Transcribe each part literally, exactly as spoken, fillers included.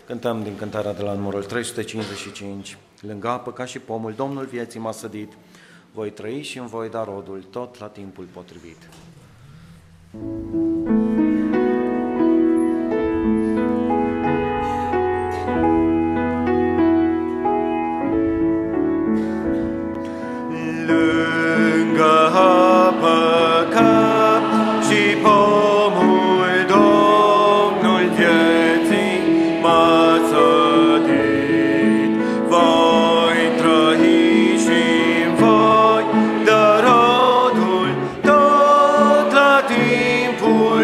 Cântăm din cântarea de la numărul trei sute cincizeci și cinci. Lângă apă ca și pomul, Domnul vieții m-a sădit, voi trăi și îmi voi da rodul, tot la timpul potrivit. Lângă apă ca și pomul, Domnul vieții m-a sădit, voi trăi și-mi voi da rodul, tot la timpul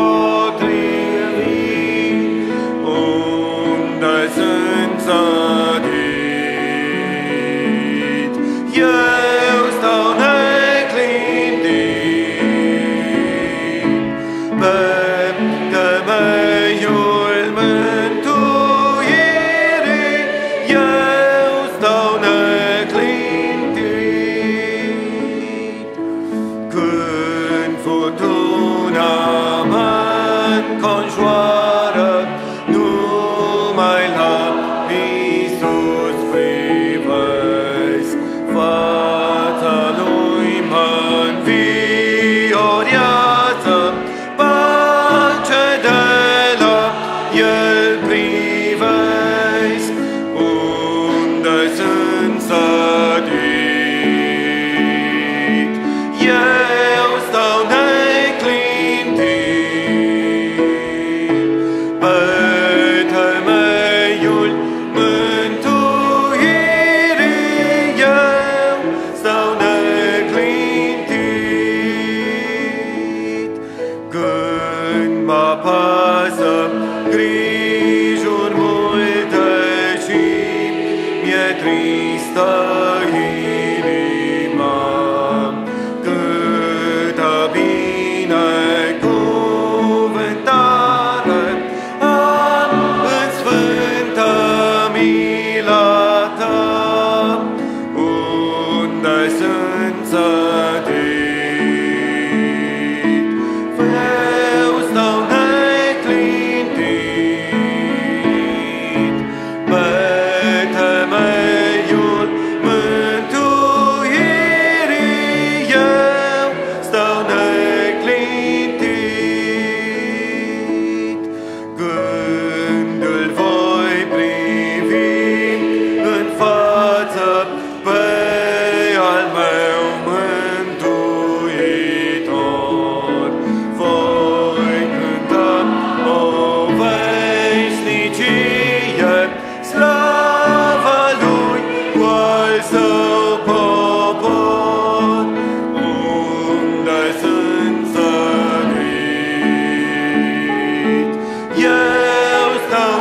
potrivit, unde sunt sădit. Eu stau neclintit pe temeiul mântuirii, eu stau neclintit. Când furtuna mă-nconjoară, numai la Iisus privesc, fața Lui mă-nviorează, pace de la El privesc, unde sunt sădit. Eu stau neclintit pe temeiul mântuirii, eu stau neclintit. Când mă apasă grijuri multe și mi-e tristă inima, câtă binecuvântare am în sfântă mila Ta, unde sunt sădit. Eu stau neclintit pe temeiul mântuirii, eu stau neclintit. Când îl voi privi în față pe al meu mântuitor, voi cânta o veșnicie, slava Lui cu al Său popor, unde sunt sădit. Eu stau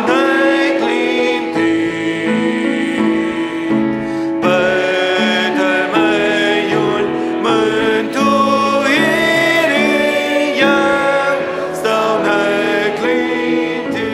neclintit pe temeiul mântuirii, eu stau neclintit.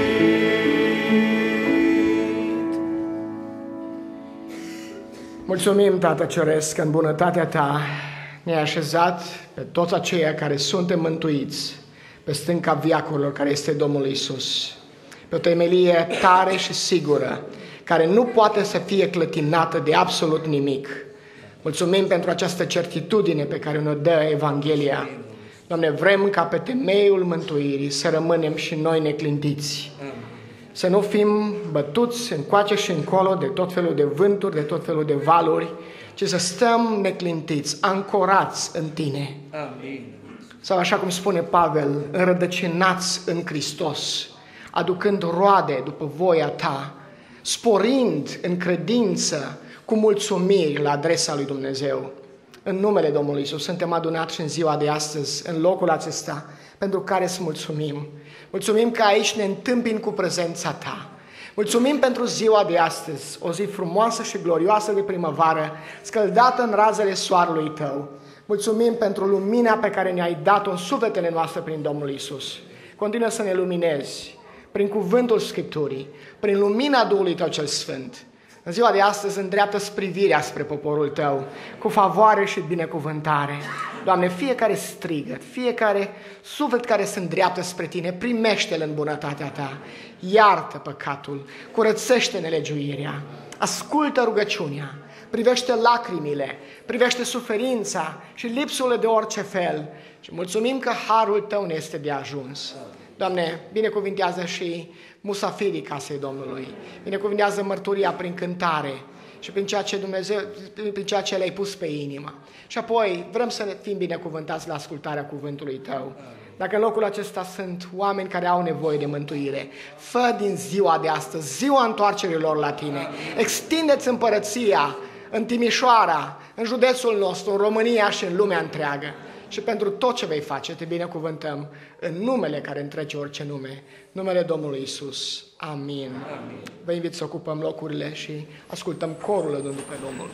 Mulțumim, Tată Ceresc, că în bunătatea Ta ne-ai așezat pe toți aceia care suntem mântuiți pe stânca viacurilor care este Domnul Iisus, pe o temelie tare și sigură, care nu poate să fie clătinată de absolut nimic. Mulțumim pentru această certitudine pe care ne dă Evanghelia. Doamne, vrem ca pe temeiul mântuirii să rămânem și noi neclintiți. Să nu fim bătuți încoace și încolo de tot felul de vânturi, de tot felul de valuri, ci să stăm neclintiți, ancorați în Tine. Amin. Sau așa cum spune Pavel, înrădăcinați în Hristos, aducând roade după voia Ta, sporind în credință cu mulțumiri la adresa lui Dumnezeu. În numele Domnului Iisus suntem adunați în ziua de astăzi, în locul acesta, pentru care îți mulțumim. Mulțumim că aici ne întâmpini cu prezența Ta. Mulțumim pentru ziua de astăzi, o zi frumoasă și glorioasă de primăvară, scăldată în razele soarelui Tău. Mulțumim pentru lumina pe care ne-ai dat-o în sufletele noastre prin Domnul Iisus. Continuă să ne luminezi prin cuvântul Scripturii, prin lumina Duhului Tău cel Sfânt. În ziua de astăzi îndreaptă-ți privirea spre poporul Tău cu favoare și binecuvântare. Doamne, fiecare strigăt, fiecare suflet care se îndreaptă spre Tine, primește-l în bunătatea Ta. Iartă păcatul, curățește nelegiuirea, ascultă rugăciunea, privește lacrimile, privește suferința și lipsurile de orice fel. Și mulțumim că harul Tău ne este de ajuns. Doamne, binecuvintează și musafirii casei Domnului. Binecuvintează mărturia prin cântare și prin ceea ce Dumnezeu, prin ceea ce le-ai pus pe inimă. Și apoi vrem să fim binecuvântați la ascultarea cuvântului Tău. Dacă în locul acesta sunt oameni care au nevoie de mântuire, fă din ziua de astăzi, ziua întoarcerii lor la Tine. Extindeți împărăția în Timișoara, în județul nostru, în România și în lumea întreagă. Și pentru tot ce vei face, te binecuvântăm în numele care întrece orice nume, numele Domnului Isus. Amin. Amin. Vă invit să ocupăm locurile și ascultăm corul lădându pe Domnul.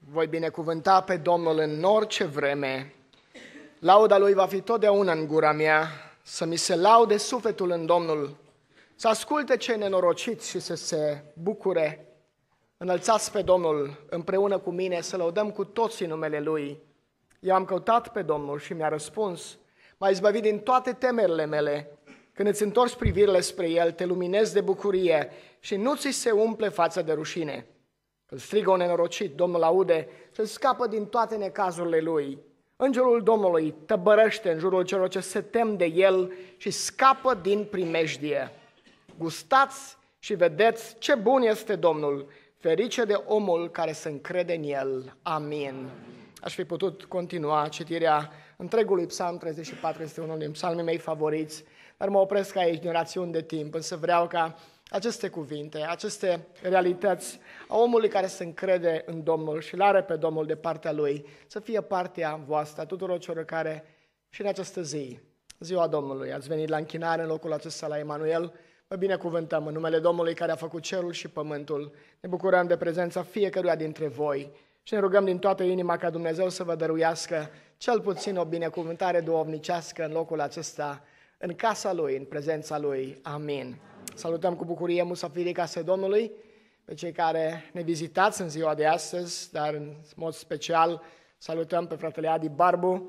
Voi binecuvânta pe Domnul în orice vreme. Lauda Lui va fi totdeauna în gura mea, să mi se laude sufletul în Domnul, să asculte cei nenorociți și să se bucure. Înălțați pe Domnul împreună cu mine, să lăudăm cu toții numele Lui. Eu am căutat pe Domnul și mi-a răspuns, m-a izbăvit din toate temerile mele. Când îți întorci privirile spre El, te luminezi de bucurie și nu ți se umple fața de rușine. Când strigă un nenorocit, Domnul aude și îl scapă din toate necazurile lui. Îngerul Domnului tăbărăște în jurul celor ce se tem de El și scapă din primejdie. Gustați și vedeți ce bun este Domnul, ferice de omul care se încrede în El. Amin. Aș fi putut continua citirea întregului Psalm treizeci și patru, este unul din psalmii mei favoriți, dar mă opresc aici din rațiuni de timp, însă vreau ca aceste cuvinte, aceste realități a omului care se încrede în Domnul și l-are pe Domnul de partea Lui, să fie partea voastră, a tuturor celor care și în această zi, ziua Domnului, ați venit la închinare în locul acesta la Emanuel. Vă binecuvântăm în numele Domnului care a făcut cerul și pământul. Ne bucurăm de prezența fiecăruia dintre voi și ne rugăm din toată inima ca Dumnezeu să vă dăruiască cel puțin o binecuvântare duhovnicească în locul acesta, în casa Lui, în prezența Lui. Amin. Salutăm cu bucurie musafirii casei Domnului, pe cei care ne vizitați în ziua de astăzi, dar în mod special salutăm pe fratele Adi Barbu,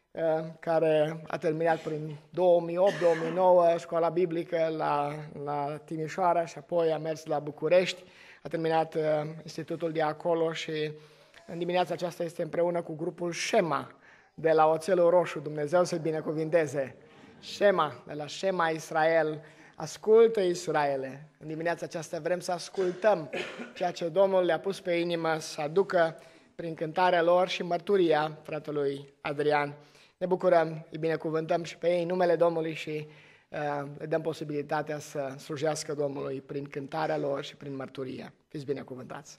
care a terminat prin două mii opt două mii nouă școala biblică la, la Timișoara și apoi a mers la București, a terminat institutul de acolo și în dimineața aceasta este împreună cu grupul Shema de la Oțelul Roșu. Dumnezeu să-i binecuvinteze. Shema, de la Shema Israel. Ascultă, Israele! În dimineața aceasta vrem să ascultăm ceea ce Domnul le-a pus pe inimă să aducă prin cântarea lor și mărturia fratelui Adrian. Ne bucurăm, îi binecuvântăm și pe ei în numele Domnului și uh, le dăm posibilitatea să slujească Domnului prin cântarea lor și prin mărturia. Fiți binecuvântați!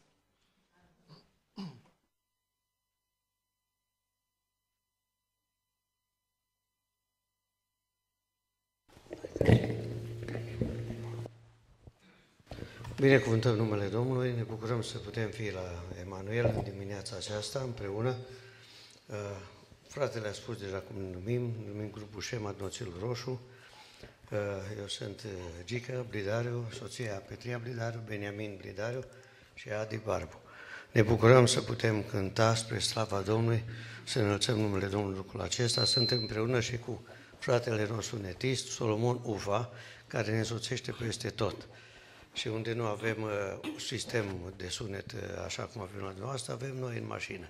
Binecuvântăm numele Domnului, ne bucurăm să putem fi la Emanuel în dimineața aceasta împreună. Fratele a spus deja cum ne numim, numim grupul Shema din Oțelul Roșu. Eu sunt Gica Blidariu, soția Petria Blidariu, Beniamin Blidariu și Adi Barbu. Ne bucurăm să putem cânta spre slava Domnului, să înălțăm numele Domnului lucrul acesta. Suntem împreună și cu fratele nostru netist, Solomon Uva, care ne însoțește peste tot. Și unde nu avem uh, sistem de sunet uh, așa cum avem la dumneavoastră, avem noi în mașină.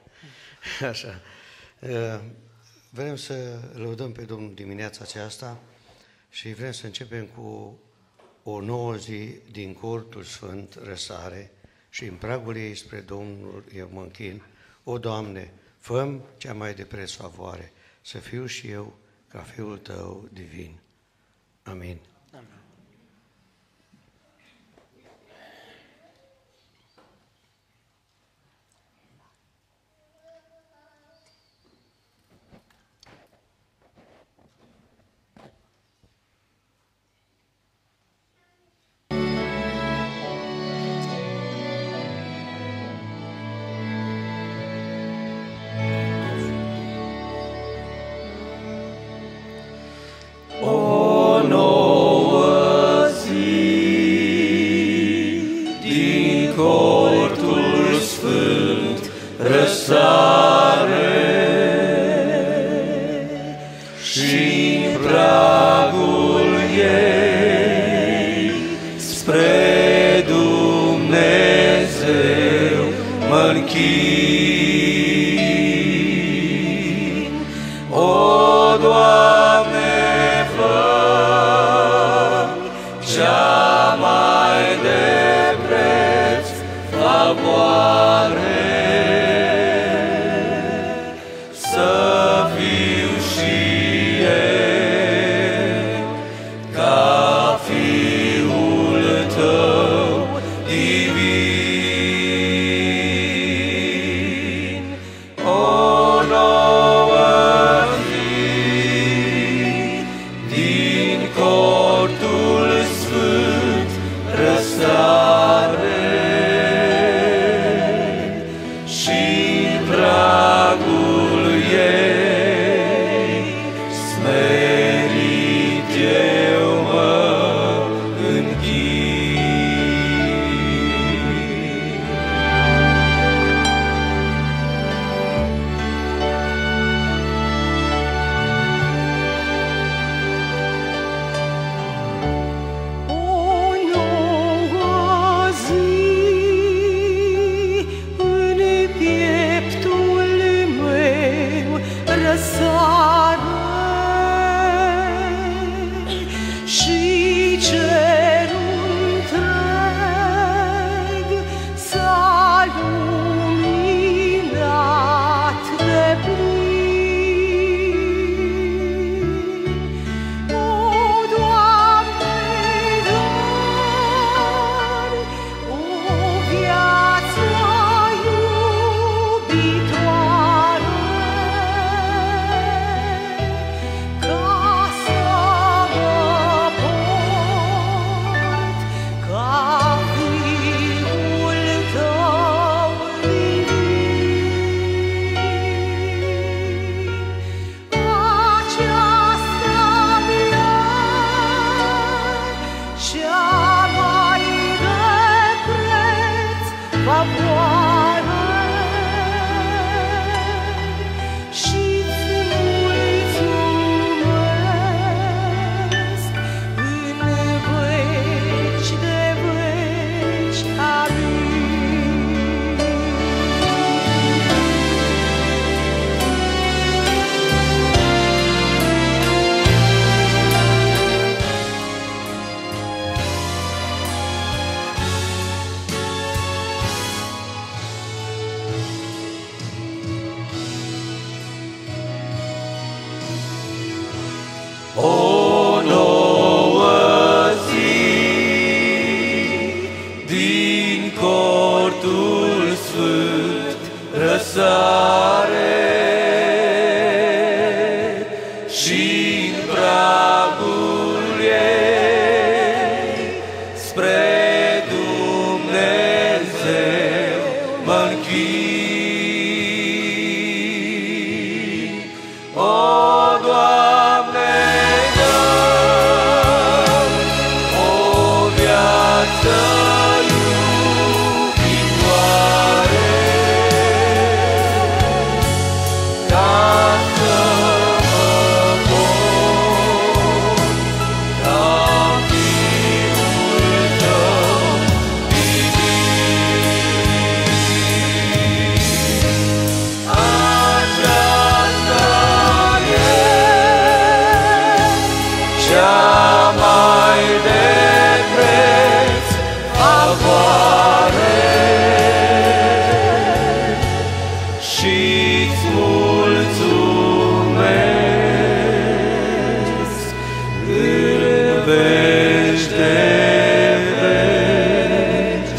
Așa. Uh, vrem să lăudăm pe Domnul dimineața aceasta și vrem să începem cu o nouă zi din cortul sfânt răsare și în pragul ei spre Domnul eu mă închin. O, Doamne, fă-mi cea mai de preț favoare, să fiu și eu ca Fiul Tău divin. Amin. Amin. Și O nouă zi din cortul sfânt răsare și-n pragul ei spre Dumnezeu mă-nchin. O, Doamne, și-ți mulțumesc în veci de veci.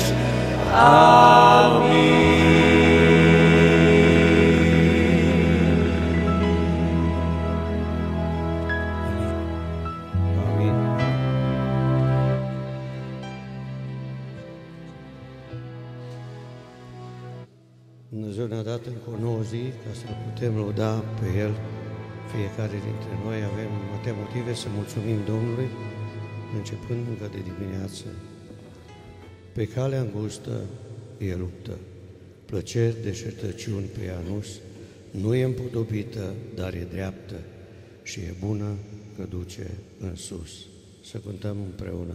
Amin. Dumnezeu ne-a dat încă o nouă zi ca să putem lăuda pe El. Fiecare dintre noi avem multe motive să mulțumim Domnului, începând încă de dimineață. Pe calea îngustă e luptă, plăceri de șertăciuni pe anus, nu e împodobită, dar e dreaptă și e bună că duce în sus. Să cântăm împreună.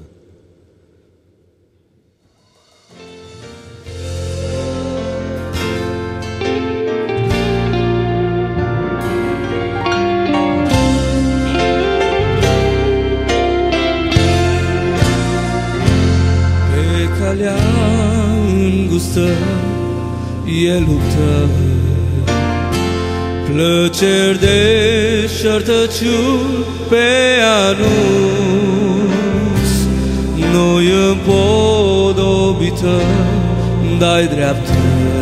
Calea îngustă e luptă, plăceri de șertăciuni pe anus, nu-i împodobită, dar-i dreaptă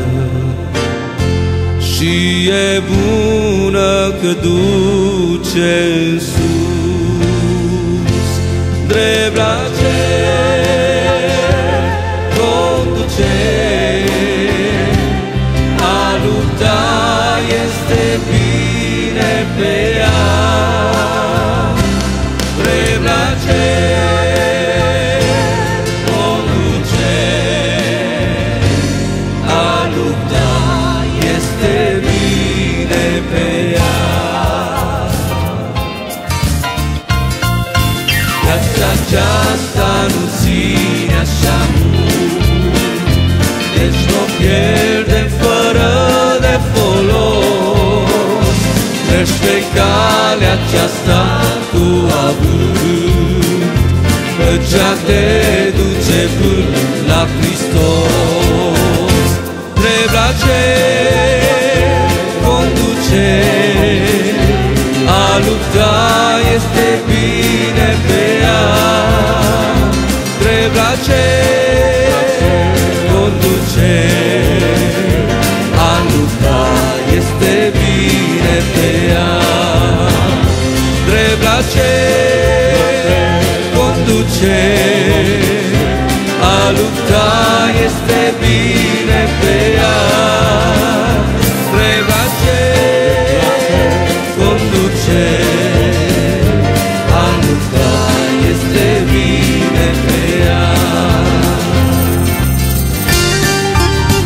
și e bună că duce în sus. Drept la a lupta este bine pe ea, drept la cer conduce. A lupta este bine pe ea. Viața aceasta nu ține așa mult, deci nu pierdem fără de folos. Mergi pe calea aceasta cu avânt, căci ea te duce până la Hristos. Drept la cer conduce, a lupta este bine pe ea. Drept la cer conduce, a lupta este bine pe ea. Drept la cer conduce, a lupta este bine pe ea. Drept la cer conduce, a lupta este bine pe ea.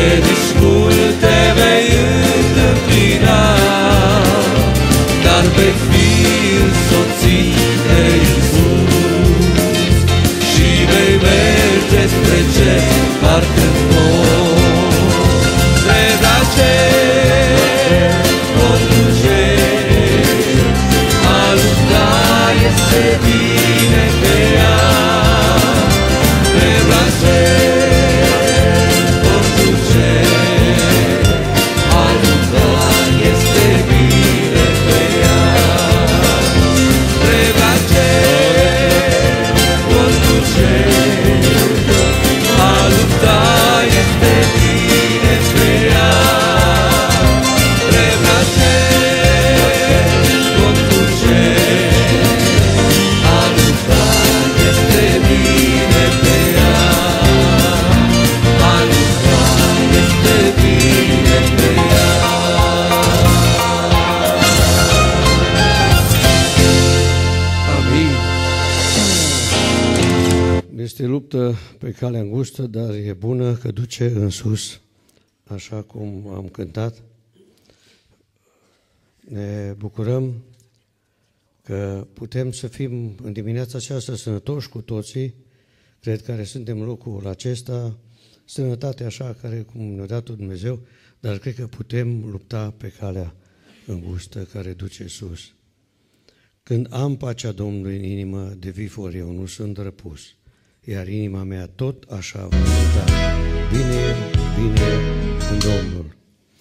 nici multe vei întâmpina, dar vei fi însoțit de Iisus și vei merge spre cer, parcă poți. Drepta ce conduce, a lupta este bine pe ea. Drepta ce conduce, a lupta este bine pe ea. Drepta ce conduce, a lupta este bine pe ea. Drepta ce conduce, a lupta este bine pe ea. A lupta este bine pe ea. Amin. Este luptă pe calea îngustă, dar e bună că duce în sus, așa cum am cântat. Ne bucurăm că putem să fim în dimineața aceasta sănătoși cu toții, cred că suntem în locul acesta, sănătate așa care cum ne-a dat Dumnezeu, dar cred că putem lupta pe calea îngustă care duce sus. Când am pacea Domnului în inimă, de vifor eu nu sunt răpus, iar inima mea tot așa va cânta, bine, bine în Domnul.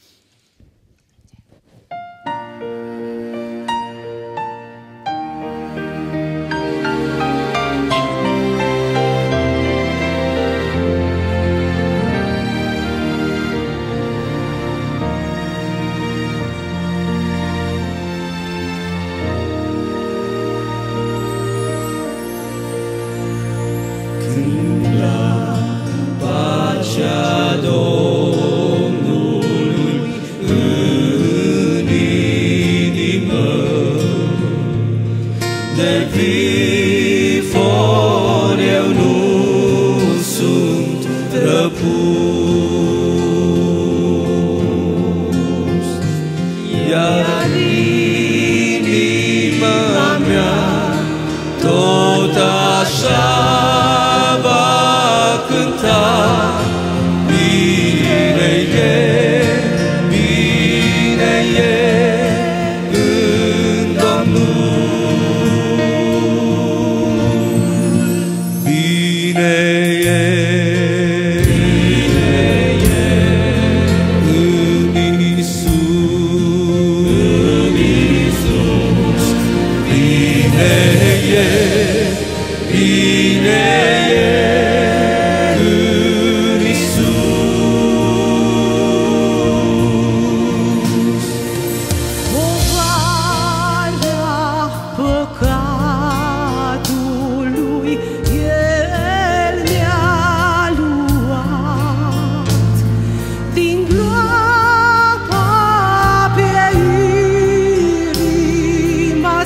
Pacea Domnului în inimă, de vifor eu nu sunt răpus, iar inima mea tot așa va cânta, bine e, bine e în Domnul, bine e, bine e în Iisus, în Iisus, bine e, bine e în Iisus. Povara păcatului El mi-a luat, din groapa pe iurii m-a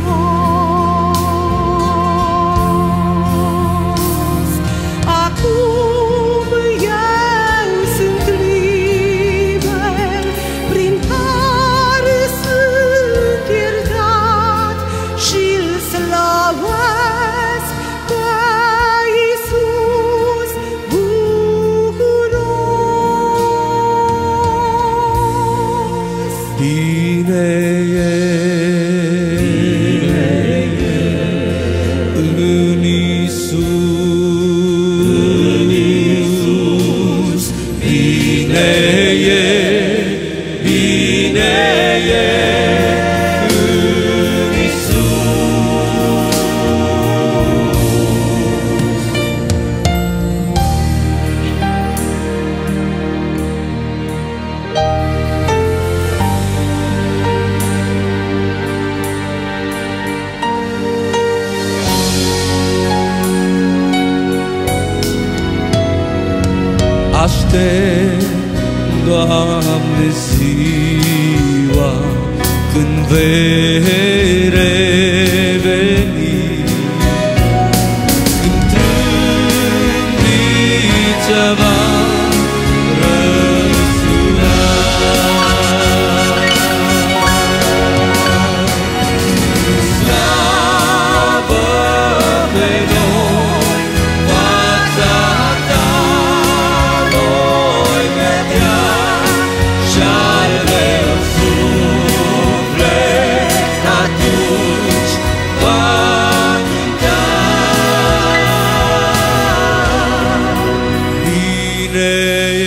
scos. Acum eu sunt liber, prin har sunt iertat și-L slăvesc pe Iisus bucuros. Bine e, bine e în Iisus, în Iisus, bine e, bine e în Iisus. Aștept, Doamne, ziua când vei reveni, când trâmbița va răsuna.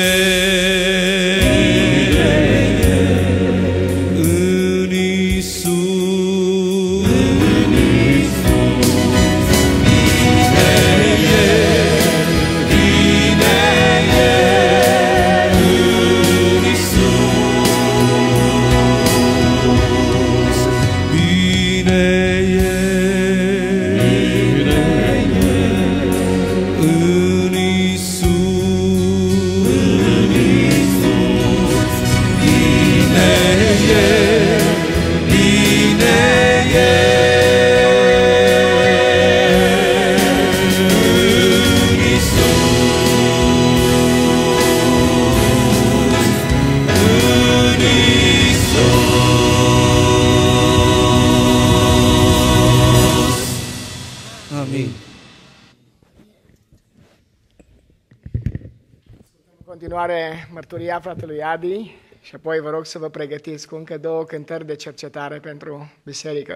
în Iisus. Continuare mărturia fratelui Adi și apoi vă rog să vă pregătiți cu încă două cântări de cercetare pentru biserică.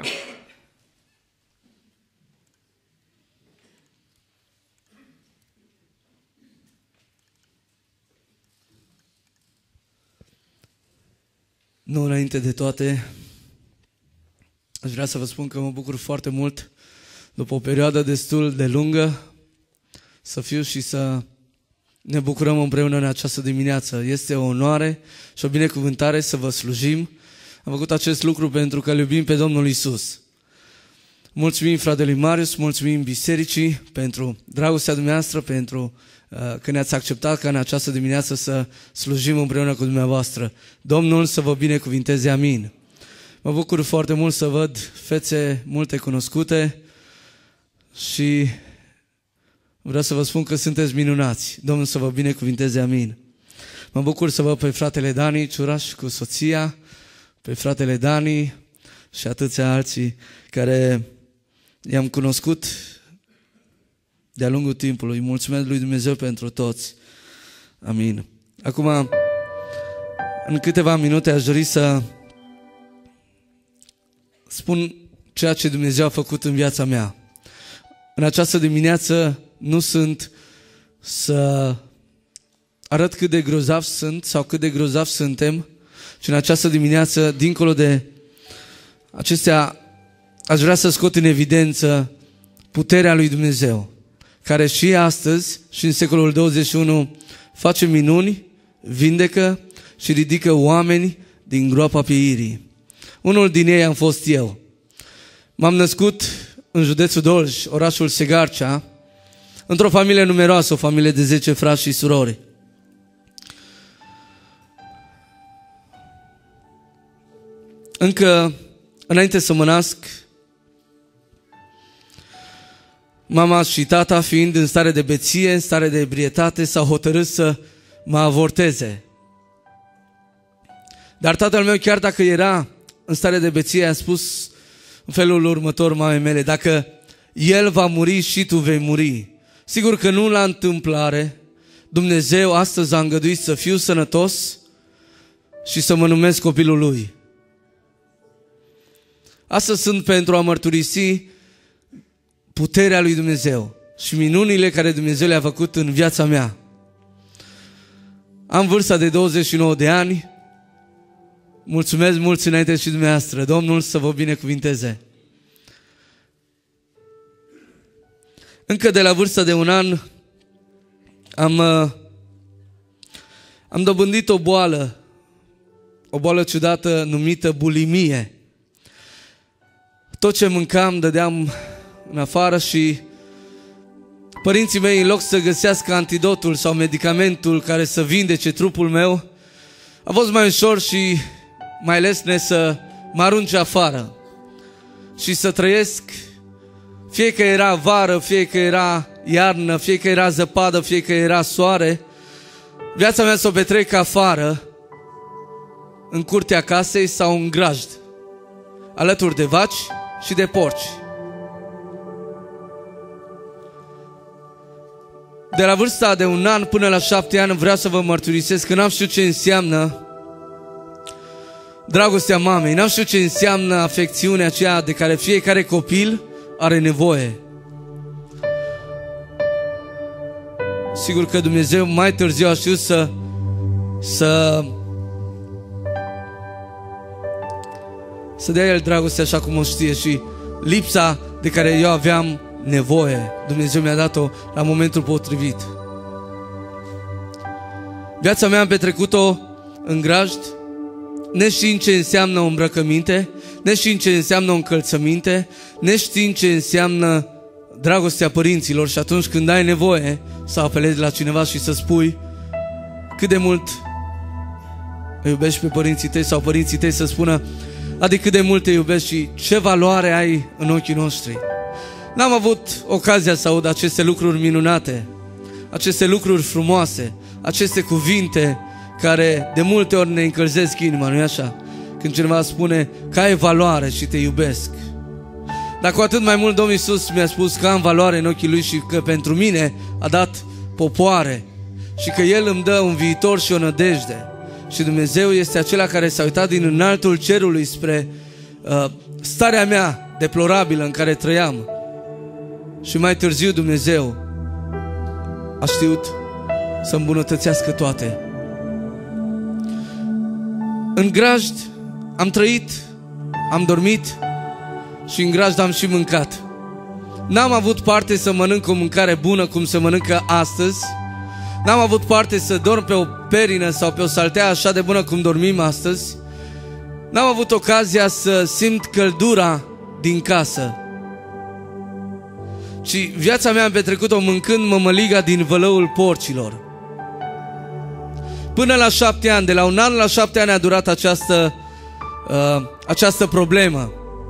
Nu, înainte de toate, aș vrea să vă spun că mă bucur foarte mult, după o perioadă destul de lungă, să fiu și să ne bucurăm împreună în această dimineață. Este o onoare și o binecuvântare să vă slujim. Am făcut acest lucru pentru că îl iubim pe Domnul Iisus. Mulțumim fratelui Marius, mulțumim bisericii pentru dragostea dumneavoastră, pentru uh, că ne-ați acceptat ca în această dimineață să slujim împreună cu dumneavoastră. Domnul să vă binecuvinteze, amin. Mă bucur foarte mult să văd fețe multe cunoscute și vreau să vă spun că sunteți minunați. Domnul să vă binecuvinteze, amin. Mă bucur să văd pe fratele Dani Ciuraș cu soția, pe fratele Dani și atâția alții care i-am cunoscut de-a lungul timpului. Mulțumesc lui Dumnezeu pentru toți. Amin. Acum, în câteva minute aș dori să spun ceea ce Dumnezeu a făcut în viața mea. În această dimineață nu sunt să arăt cât de grozav sunt sau cât de grozav suntem, ci în această dimineață, dincolo de acestea, aș vrea să scot în evidență puterea lui Dumnezeu, care și astăzi și în secolul douăzeci și unu face minuni, vindecă și ridică oameni din groapa pieirii. Unul din ei am fost eu. M-am născut în județul Dolj, orașul Segarcea, într-o familie numeroasă, o familie de zece frați și surori. Încă înainte să mă nasc, mama și tata, fiind în stare de beție, în stare de ebrietate, s-au hotărât să mă avorteze. Dar tatăl meu, chiar dacă era în stare de beție, a spus în felul următor mamei mele: dacă el va muri, și tu vei muri. Sigur că nu la întâmplare, Dumnezeu astăzi a îngăduit să fiu sănătos și să mă numesc copilul lui. Astăzi sunt pentru a mărturisi puterea lui Dumnezeu și minunile care Dumnezeu le-a făcut în viața mea. Am vârsta de douăzeci și nouă de ani. Mulțumesc mulți înainte și dumneavoastră. Domnul să vă binecuvinteze. Încă de la vârsta de un an am, am dobândit o boală, o boală ciudată numită bulimie. Tot ce mâncam dădeam în afară și părinții mei, în loc să găsească antidotul sau medicamentul care să vindece trupul meu, a fost mai ușor și mai lesne să mă arunce afară și să trăiesc, fie că era vară, fie că era iarnă, fie că era zăpadă, fie că era soare, viața mea să o petrec afară, în curtea casei sau în grajd, alături de vaci și de porci. De la vârsta de un an până la șapte ani vreau să vă mărturisesc că n-am știut ce înseamnă dragostea mamei, n-am știut ce înseamnă afecțiunea aceea de care fiecare copil are nevoie. Sigur că Dumnezeu mai târziu a știut să să să dea El dragoste așa cum o știe și lipsa de care eu aveam nevoie, Dumnezeu mi-a dat-o la momentul potrivit. Viața mea am petrecut-o în grajd, neștiind ce înseamnă o îmbrăcăminte, neștiind ce înseamnă o încălțăminte, neștiind ce înseamnă dragostea părinților și atunci când ai nevoie să apelezi la cineva și să spui cât de mult îi iubești pe părinții tăi sau părinții tăi să spună adică cât de mult te iubești și ce valoare ai în ochii noștri. N-am avut ocazia să aud aceste lucruri minunate, aceste lucruri frumoase, aceste cuvinte care de multe ori ne încălzesc inima, nu-i așa? Când cineva spune că ai valoare și te iubesc. Dar cu atât mai mult Domnul Iisus mi-a spus că am valoare în ochii Lui și că pentru mine a dat popoare și că El îmi dă un viitor și o nădejde. Și Dumnezeu este acela care s-a uitat din înaltul cerului spre uh, starea mea deplorabilă în care trăiam. Și mai târziu Dumnezeu a știut să îmbunătățească toate. În grajd am trăit, am dormit și în grajd am și mâncat. N-am avut parte să mănânc o mâncare bună cum se mănâncă astăzi. N-am avut parte să dorm pe o perină sau pe o saltea așa de bună cum dormim astăzi. N-am avut ocazia să simt căldura din casă. Ci viața mea am petrecut-o mâncând mămăliga din vălăul porcilor. Până la șapte ani, de la un an la șapte ani a durat această, uh, această problemă.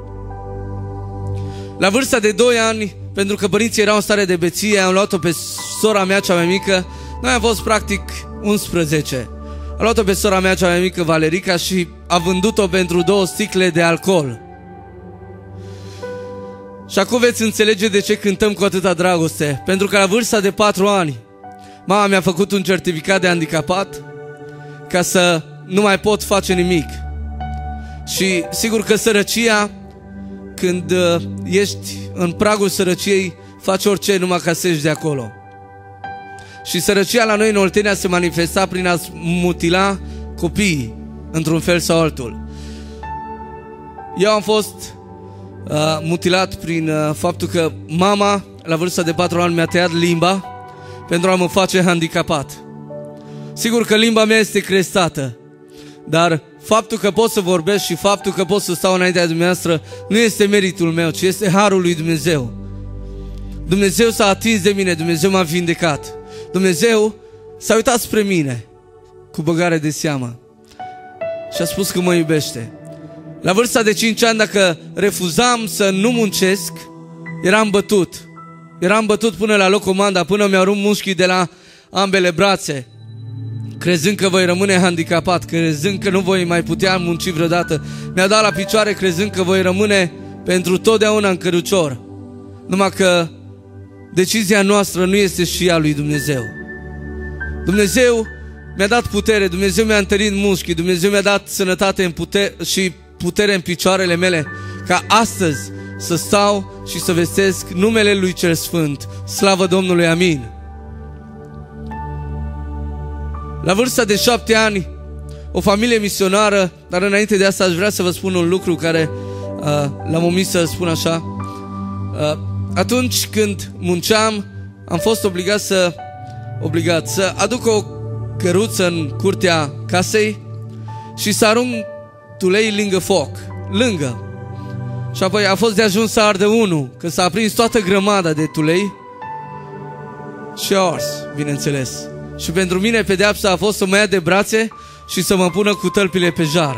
La vârsta de doi ani, pentru că părinții erau în stare de beție, am luat-o pe sora mea cea mai mică. Noi am fost practic unsprezece. Am luat-o pe sora mea cea mai mică, Valerica, și a vândut-o pentru două sticle de alcool. Și acum veți înțelege de ce cântăm cu atâta dragoste. Pentru că la vârsta de patru ani, mama mi-a făcut un certificat de handicapat ca să nu mai pot face nimic. Și sigur că sărăcia, când uh, ești în pragul sărăciei, faci orice numai ca să ieși de acolo. Și sărăcia la noi în Oltenia se manifesta prin a mutila copiii, într-un fel sau altul. Eu am fost uh, mutilat prin uh, faptul că mama, la vârsta de patru ani, mi-a tăiat limba pentru a mă face handicapat. Sigur că limba mea este crestată, dar faptul că pot să vorbesc și faptul că pot să stau înaintea dumneavoastră nu este meritul meu, ci este harul lui Dumnezeu. Dumnezeu s-a atins de mine, Dumnezeu m-a vindecat. Dumnezeu s-a uitat spre mine cu băgare de seamă și a spus că mă iubește. La vârsta de cinci ani, dacă refuzam să nu muncesc, eram bătut. Eram bătut până la locomanda, până mi-au rupt mușchii de la ambele brațe, crezând că voi rămâne handicapat, crezând că nu voi mai putea munci vreodată. Mi-a dat la picioare crezând că voi rămâne pentru totdeauna în cărucior. Numai că decizia noastră nu este și a lui Dumnezeu. Dumnezeu mi-a dat putere, Dumnezeu mi-a întărit mușchii, Dumnezeu mi-a dat sănătate în putere și putere în picioarele mele, ca astăzi să stau și să vestesc numele Lui Cel Sfânt. Slavă Domnului, amin. La vârsta de șapte ani, o familie misionară, dar înainte de asta aș vrea să vă spun un lucru care uh, l-am omis să spun așa. Uh, atunci când munceam, am fost obligat să, obligat să aduc o căruță în curtea casei și să arunc tulei lângă foc, lângă. Și apoi a fost de ajuns să ardă unul, că s-a aprins toată grămada de tulei și a ars, bineînțeles. Și pentru mine pedeapsa a fost să mă ia de brațe și să mă pună cu tălpile pe jar.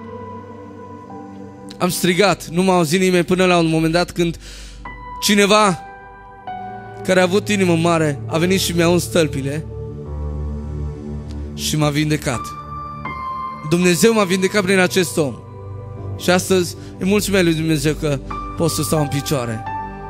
Am strigat, nu m-a auzit nimeni până la un moment dat când cineva care a avut inimă mare a venit și mi-a uns tălpile și m-a vindecat. Dumnezeu m-a vindecat prin acest om. Și astăzi îi mulțumesc lui Dumnezeu că pot să stau în picioare.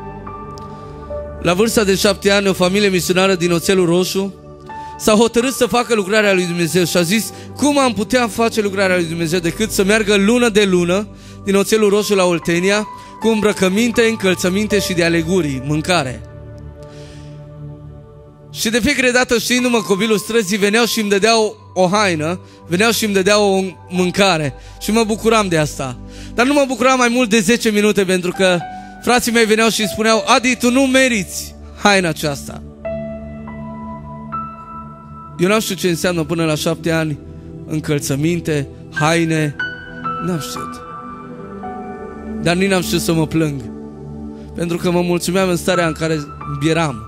La vârsta de șapte ani, o familie misionară din Oțelul Roșu s-a hotărât să facă lucrarea lui Dumnezeu și a zis: cum am putea face lucrarea lui Dumnezeu decât să meargă lună de lună din Oțelul Roșu la Oltenia cu îmbrăcăminte, încălțăminte și de alegurii, mâncare. Și de fiecare dată, știindu-mă copilul străzii, veneau și îmi dădeau o haină, veneau și îmi dădeau o mâncare și mă bucuram de asta. Dar nu mă bucuram mai mult de zece minute, pentru că frații mei veneau și îmi spuneau: Adi, tu nu meriți haina aceasta. Eu n-am știut ce înseamnă până la șapte ani încălțăminte, haine, n-am știut. Dar nici n-am știut să mă plâng, pentru că mă mulțumeam în starea în care eram.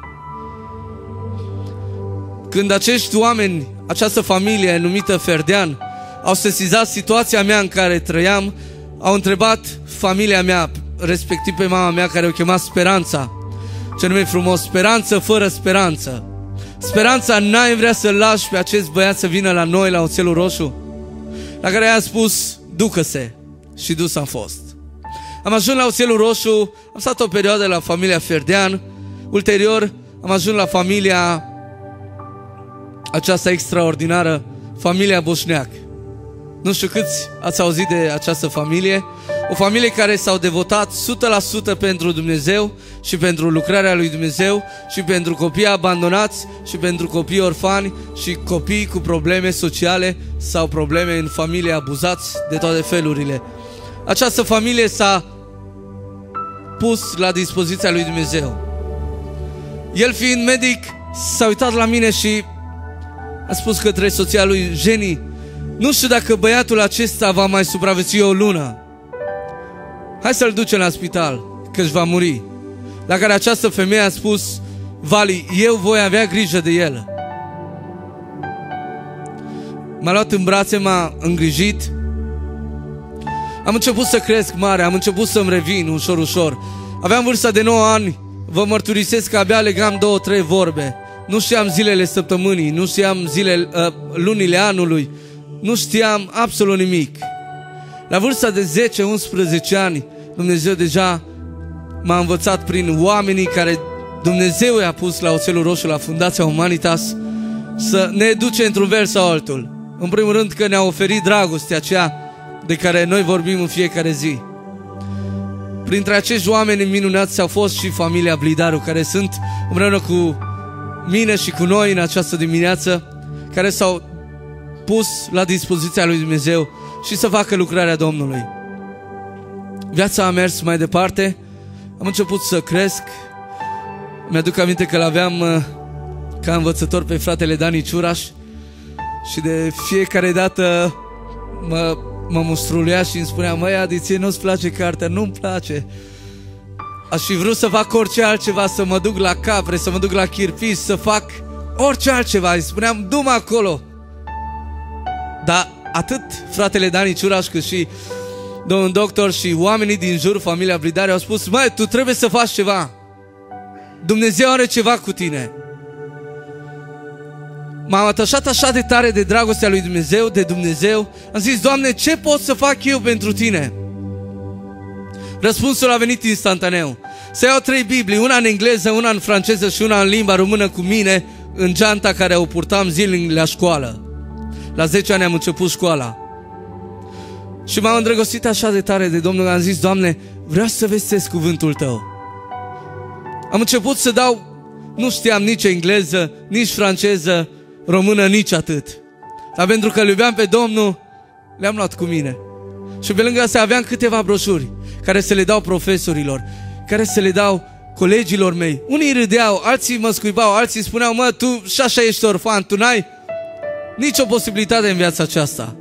Când acești oameni, această familie numită Ferdean, au sesizat situația mea în care trăiam, au întrebat familia mea, respectiv pe mama mea, care o chema Speranța. Ce nume frumos, speranță fără speranță. Speranța, n-ai vrea să lași pe acest băiat să vină la noi, la Oțelul Roșu? La care i-am spus: ducă-se. Și dus am fost. Am ajuns la Oțelul Roșu, am stat o perioadă la familia Ferdean, ulterior am ajuns la familia aceasta extraordinară, familia Boșneac. Nu știu câți ați auzit de această familie, o familie care s-au devotat o sută la sută pentru Dumnezeu și pentru lucrarea lui Dumnezeu și pentru copii abandonați și pentru copii orfani și copii cu probleme sociale sau probleme în familie, abuzați de toate felurile. Această familie s-a pus la dispoziția lui Dumnezeu. El fiind medic, s-a uitat la mine și a spus către soția lui: Jenny, nu știu dacă băiatul acesta va mai supraviețui o lună. Hai să-l ducem la spital, că își va muri. La care această femeie a spus: Vali, eu voi avea grijă de el. M-a luat în brațe, m-a îngrijit. Am început să cresc mare, am început să-mi revin ușor, ușor. Aveam vârsta de nouă ani, vă mărturisesc că abia legam două, trei vorbe. Nu știam zilele săptămânii, nu știam zilele, uh, lunile anului, nu știam absolut nimic. La vârsta de zece unsprezece ani, Dumnezeu deja m-a învățat prin oamenii care Dumnezeu i-a pus la Oțelul Roșu, la Fundația Humanitas, să ne educe într-un fel sau altul. În primul rând că ne-a oferit dragostea aceea de care noi vorbim în fiecare zi. Printre acești oameni minunați au fost și familia Blidaru, care sunt împreună cu mine și cu noi în această dimineață, care s-au pus la dispoziția lui Dumnezeu și să facă lucrarea Domnului. Viața a mers mai departe, am început să cresc. Mi-aduc aminte că l-aveam ca învățător pe fratele Dani Ciuraș și de fiecare dată mă, mă mustrulia și îmi spunea: măi, Adi, ție nu-ți place cartea? Nu-mi place. Aș fi vrut să fac orice altceva, să mă duc la capre, să mă duc la chirpici, să fac orice altceva. Îi spuneam: du-mă acolo. Dar atât fratele Dani Ciuraș cât și domnul doctor și oamenii din jur, familia Blidare, au spus: măi, tu trebuie să faci ceva. Dumnezeu are ceva cu tine. M-am atașat așa de tare de dragostea lui Dumnezeu, de Dumnezeu. Am zis: Doamne, ce pot să fac eu pentru tine? Răspunsul a venit instantaneu. Să iau trei Biblii, una în engleză, una în franceză și una în limba română cu mine în geanta care o purtam zilnic la școală. La zece ani am început școala. Și m-am îndrăgostit așa de tare de Domnul, am zis: Doamne, vreau să vestesc cuvântul Tău. Am început să dau, nu știam nici engleză, nici franceză, română, nici atât. Dar pentru că îl iubeam pe Domnul, le-am luat cu mine. Și pe lângă asta aveam câteva broșuri care să le dau profesorilor, care să le dau colegilor mei. Unii râdeau, alții mă scuipau, alții spuneau: mă, tu și așa ești orfan, tu n-ai nicio posibilitate în viața aceasta.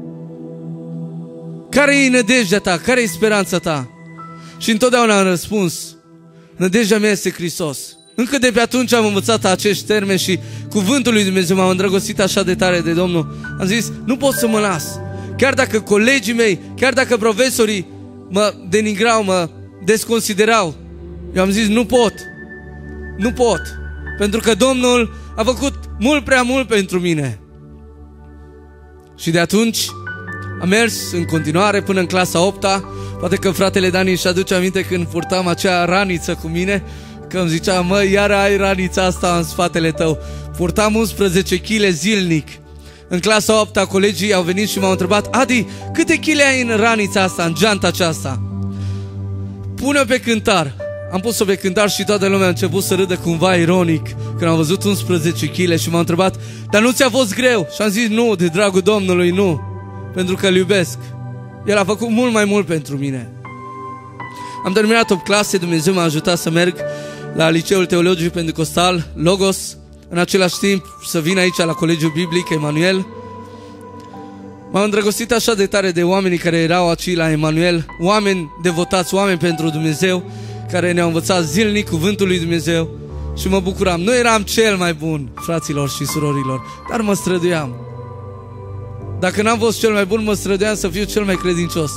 Care e nădejdea ta? Care e speranța ta? Și întotdeauna am răspuns: nădejdea mea este Hristos. Încă de pe atunci am învățat acești termeni și cuvântul lui Dumnezeu, m-am îndrăgostit așa de tare de Domnul. Am zis: nu pot să mă las. Chiar dacă colegii mei, chiar dacă profesorii mă denigrau, mă desconsiderau, eu am zis: nu pot. Nu pot. Pentru că Domnul a făcut mult prea mult pentru mine. Și de atunci am mers în continuare până în clasa a opta. Poate că fratele Dani își aduce aminte când purtam acea raniță cu mine, că îmi zicea: mă, iar ai ranița asta în spatele tău. Purtam unsprezece kilograme zilnic. În clasa a opta colegii au venit și m-au întrebat: Adi, câte chile ai în ranița asta, în geanta aceasta? Pune-o pe cântar. Am am pus-o pe cântar și toată lumea a început să râdă cumva ironic când am văzut unsprezece kilograme și m-a întrebat: dar nu ți-a fost greu? Și am zis: nu, de dragul Domnului nu, pentru că îl iubesc. El a făcut mult mai mult pentru mine. Am terminat opt clase, Dumnezeu m-a ajutat să merg la Liceul Teologic Pentecostal Logos, în același timp să vin aici la Colegiul Biblic Emanuel. M-am îndrăgostit așa de tare de oamenii care erau aici la Emanuel, oameni devotați, oameni pentru Dumnezeu, care ne-au învățat zilnic cuvântul lui Dumnezeu și mă bucuram. Nu eram cel mai bun, fraților și surorilor, dar mă străduiam. Dacă n-am fost cel mai bun, mă străduiam să fiu cel mai credincios.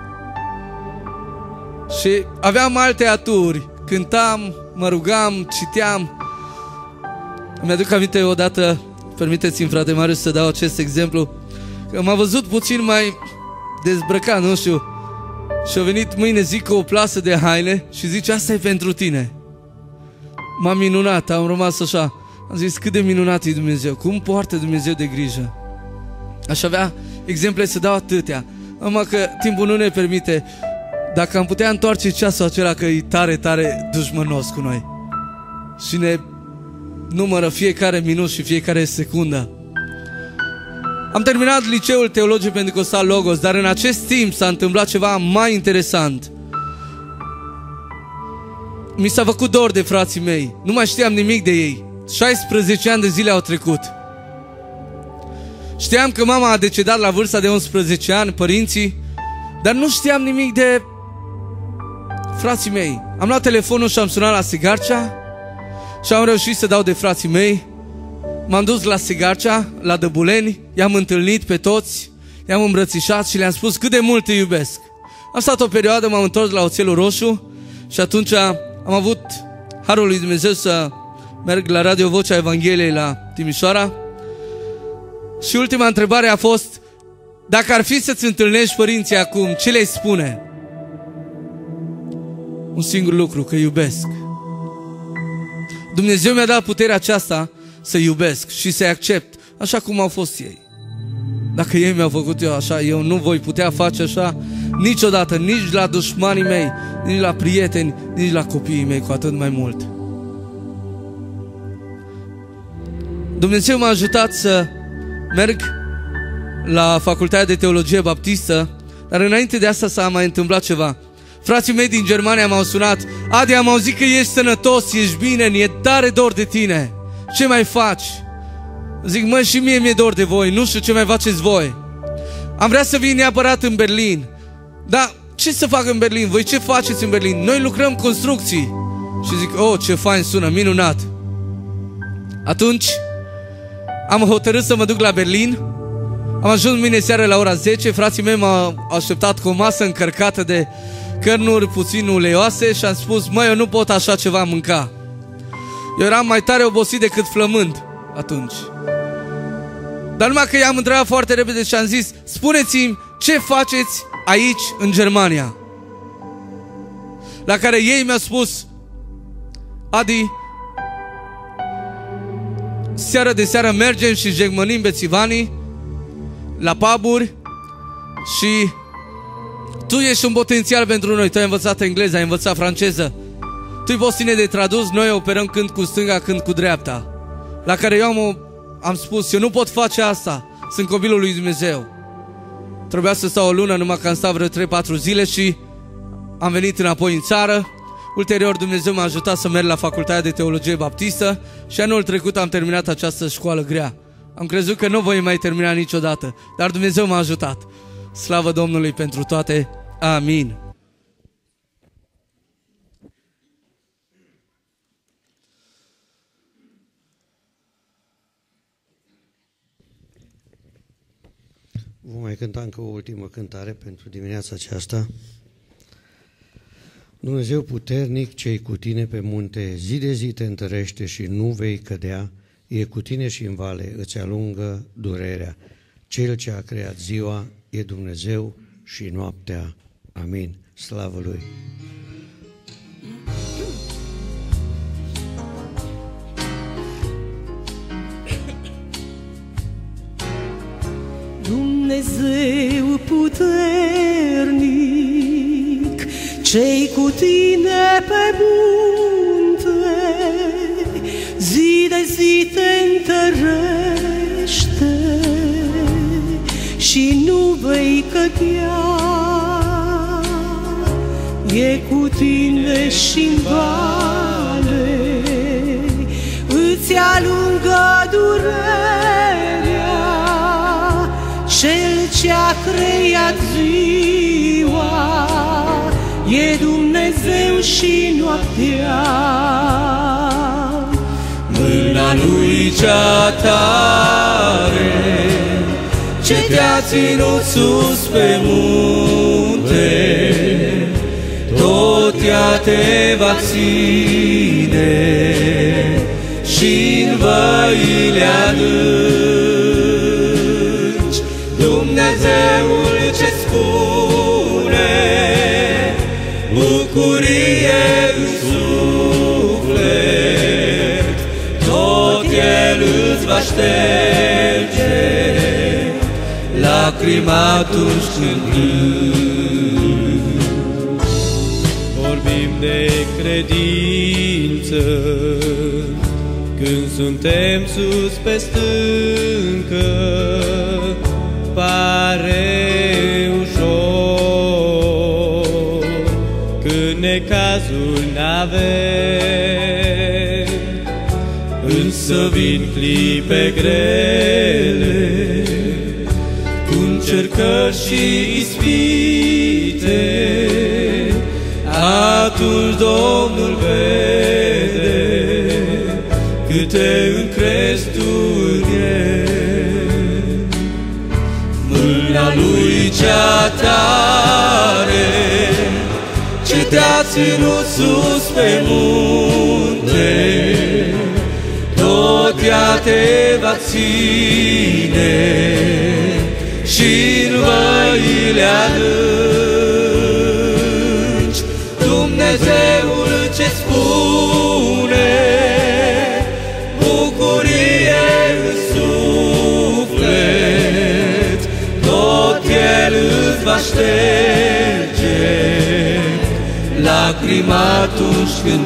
Și aveam alte aturi, cântam, mă rugam, citeam. Îmi aduc aminte odată, permiteți-mi, frate Marius, să dau acest exemplu, că m-a văzut puțin mai dezbrăcat, nu știu, și a venit mâine, zic, cu o plasă de haine și zice: asta e pentru tine. M-am minunat, am rămas așa. Am zis: cât de minunat e Dumnezeu, cum poartă Dumnezeu de grijă. Aș avea exemple să dau atâtea, numai că timpul nu ne permite. Dacă am putea întoarce ceasul acela, că e tare, tare dușmănos cu noi și ne numără fiecare minut și fiecare secundă. Am terminat Liceul Teologic Pentecostal Logos, dar în acest timp s-a întâmplat ceva mai interesant. Mi s-a făcut dor de frații mei, nu mai știam nimic de ei. șaisprezece ani de zile au trecut. Știam că mama a decedat la vârsta de unsprezece ani, părinții, dar nu știam nimic de frații mei. Am luat telefonul și am sunat la Sigarcea și am reușit să dau de frații mei. M-am dus la Sigarcea, la Dăbuleni, i-am întâlnit pe toți, i-am îmbrățișat și le-am spus cât de mult îi iubesc. Am stat o perioadă, m-am întors la Oțelul Roșu și atunci am avut harul lui Dumnezeu să merg la Radio Vocea Evangheliei la Timișoara. Și ultima întrebare a fost: dacă ar fi să-ți întâlnești părinții acum, ce le-ai spune? Un singur lucru: că iubesc. Dumnezeu mi-a dat puterea aceasta să iubesc și să-i accept așa cum au fost ei. Dacă ei mi-au făcut eu așa, eu nu voi putea face așa niciodată, nici la dușmanii mei, nici la prieteni, nici la copiii mei, cu atât mai mult. Dumnezeu m-a ajutat să merg la Facultatea de Teologie Baptistă, dar înainte de asta s-a mai întâmplat ceva. Frații mei din Germania m-au sunat: Adi, am auzit că ești sănătos, ești bine, ne-e tare dor de tine. Ce mai faci? Zic: mă, și mie mi-e dor de voi, nu știu ce mai faceți voi. Am vrea să vin neapărat în Berlin. Dar ce să fac în Berlin? Voi ce faceți în Berlin? Noi lucrăm construcții. Și zic: oh, ce fain sună, minunat. Atunci am hotărât să mă duc la Berlin. Am ajuns mâine seară la ora zece. Frații mei m-au așteptat cu o masă încărcată de cărnuri puțin uleioase și am spus: mă, eu nu pot așa ceva mânca. Eu eram mai tare obosit decât flămând atunci. Dar numai că i-am întrebat foarte repede și am zis: spuneți-mi, ce faceți aici în Germania? La care ei mi-au spus: Adi, seara de seară mergem și jegmănim bețivanii la puburi și tu ești un potențial pentru noi. Tu ai învățat engleză, ai învățat franceză, tu poți ține de tradus, noi operăm când cu stânga, când cu dreapta. La care eu am, am spus: eu nu pot face asta, sunt copilul lui Dumnezeu. Trebuia să stau o lună, numai că am stat vreo trei patru zile și am venit înapoi în țară. Ulterior Dumnezeu m-a ajutat să merg la Facultatea de Teologie Baptistă și anul trecut am terminat această școală grea. Am crezut că nu voi mai termina niciodată, dar Dumnezeu m-a ajutat. Slavă Domnului pentru toate. Amin. Vom mai cânta încă o ultimă cântare pentru dimineața aceasta. Dumnezeu puternic, ce-i cu tine pe munte, zi de zi te întărește și nu vei cădea, e cu tine și în vale, îți alungă durerea. Cel ce a creat ziua e Dumnezeu și noaptea. Amin. Slavă Lui! Dumnezeu puternic, Și-i cu tine pe munte, zi de zi te întărește și nu vei cădea. E cu tine și-n vale, îți alungă durerea. Cel ce-a creat ziua e Dumnezeu și noaptea. Mâna Lui cea tare, ce te-a ținut sus pe munte, tot ea te va ține și-n văile adânci. Dumnezeul ce spune bucurie în suflet, tot El îți va șterge lacrima atunci când plângi. Vorbim de credință când suntem sus pe stâncă, pare ușor când necazul n-avem, însă vin clipe grele cu încercări și ispite. Atunci Domnul vede câte încrezi tu în El. Mâna Lui cea tare, ce te-a ținut sus pe munte, tot ea te va ține și-n văile adânci. Dumnezeul ce spune bucurie în suflet, tot El îți va șterge lacrima atunci când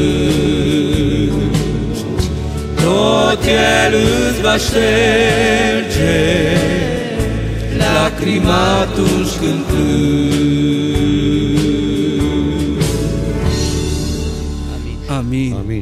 plângi. Tot El îți va șterge lacrima atunci când plângi. Amin. Amin.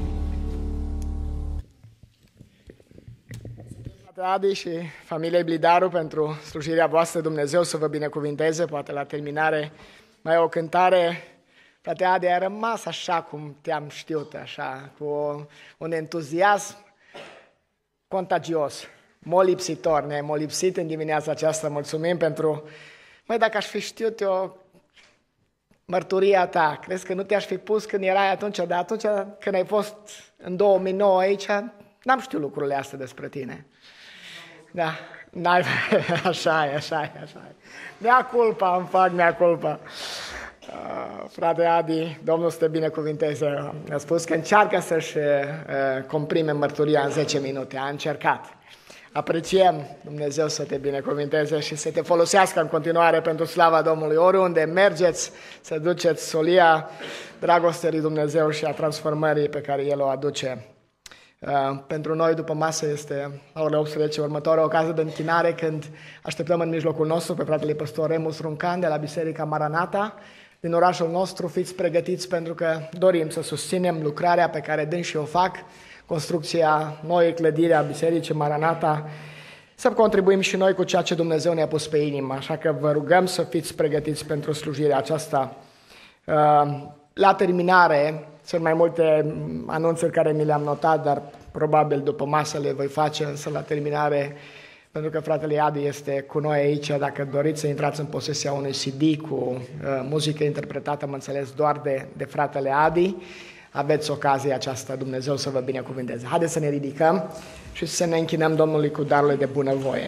Adi și familiei Blidaru pentru slujirea voastră, Dumnezeu să vă binecuvinteze. Poate la terminare mai e o cântare. Frate Adi, ai rămas așa cum te-am știut, așa, cu un entuziasm contagios, molipsitor. Ne-ai molipsit în dimineața aceasta. Mulțumim pentru... Măi, dacă aș fi știut eu mărturia ta, crezi că nu te-aș fi pus când erai atunci, dar atunci când ai fost în două mii nouă aici, n-am știut lucrurile astea despre tine. Da, n-ai... așa e, așa e, așa e. Mea culpa, îmi fac mea culpa. Uh, frate Adi, Domnul să te binecuvinteze. A spus că încearcă să-și uh, comprime mărturia în zece minute. A încercat. Apreciem, Dumnezeu să te binecuvinteze și să te folosească în continuare pentru slava Domnului. Oriunde mergeți, să duceți solia dragostei lui Dumnezeu și a transformării pe care El o aduce. Uh, pentru noi, după masă, este la ora optsprezece următoarea ocazie de închinare, când așteptăm în mijlocul nostru pe fratele păstor Remus Runcan de la Biserica Maranata din orașul nostru. Fiți pregătiți, pentru că dorim să susținem lucrarea pe care dânsii o fac, construcția noii clădiri a Bisericii Maranata, să contribuim și noi cu ceea ce Dumnezeu ne-a pus pe inimă. Așa că vă rugăm să fiți pregătiți pentru slujirea aceasta. La terminare, sunt mai multe anunțuri care mi le-am notat, dar probabil după masă le voi face, însă la terminare, pentru că fratele Adi este cu noi aici, dacă doriți să intrați în posesia unui C D cu uh, muzică interpretată, mă înțeles, doar de, de fratele Adi, aveți ocazia aceasta, Dumnezeu să vă binecuvânteze. Haideți să ne ridicăm și să ne închinăm Domnului cu darurile de bunăvoie.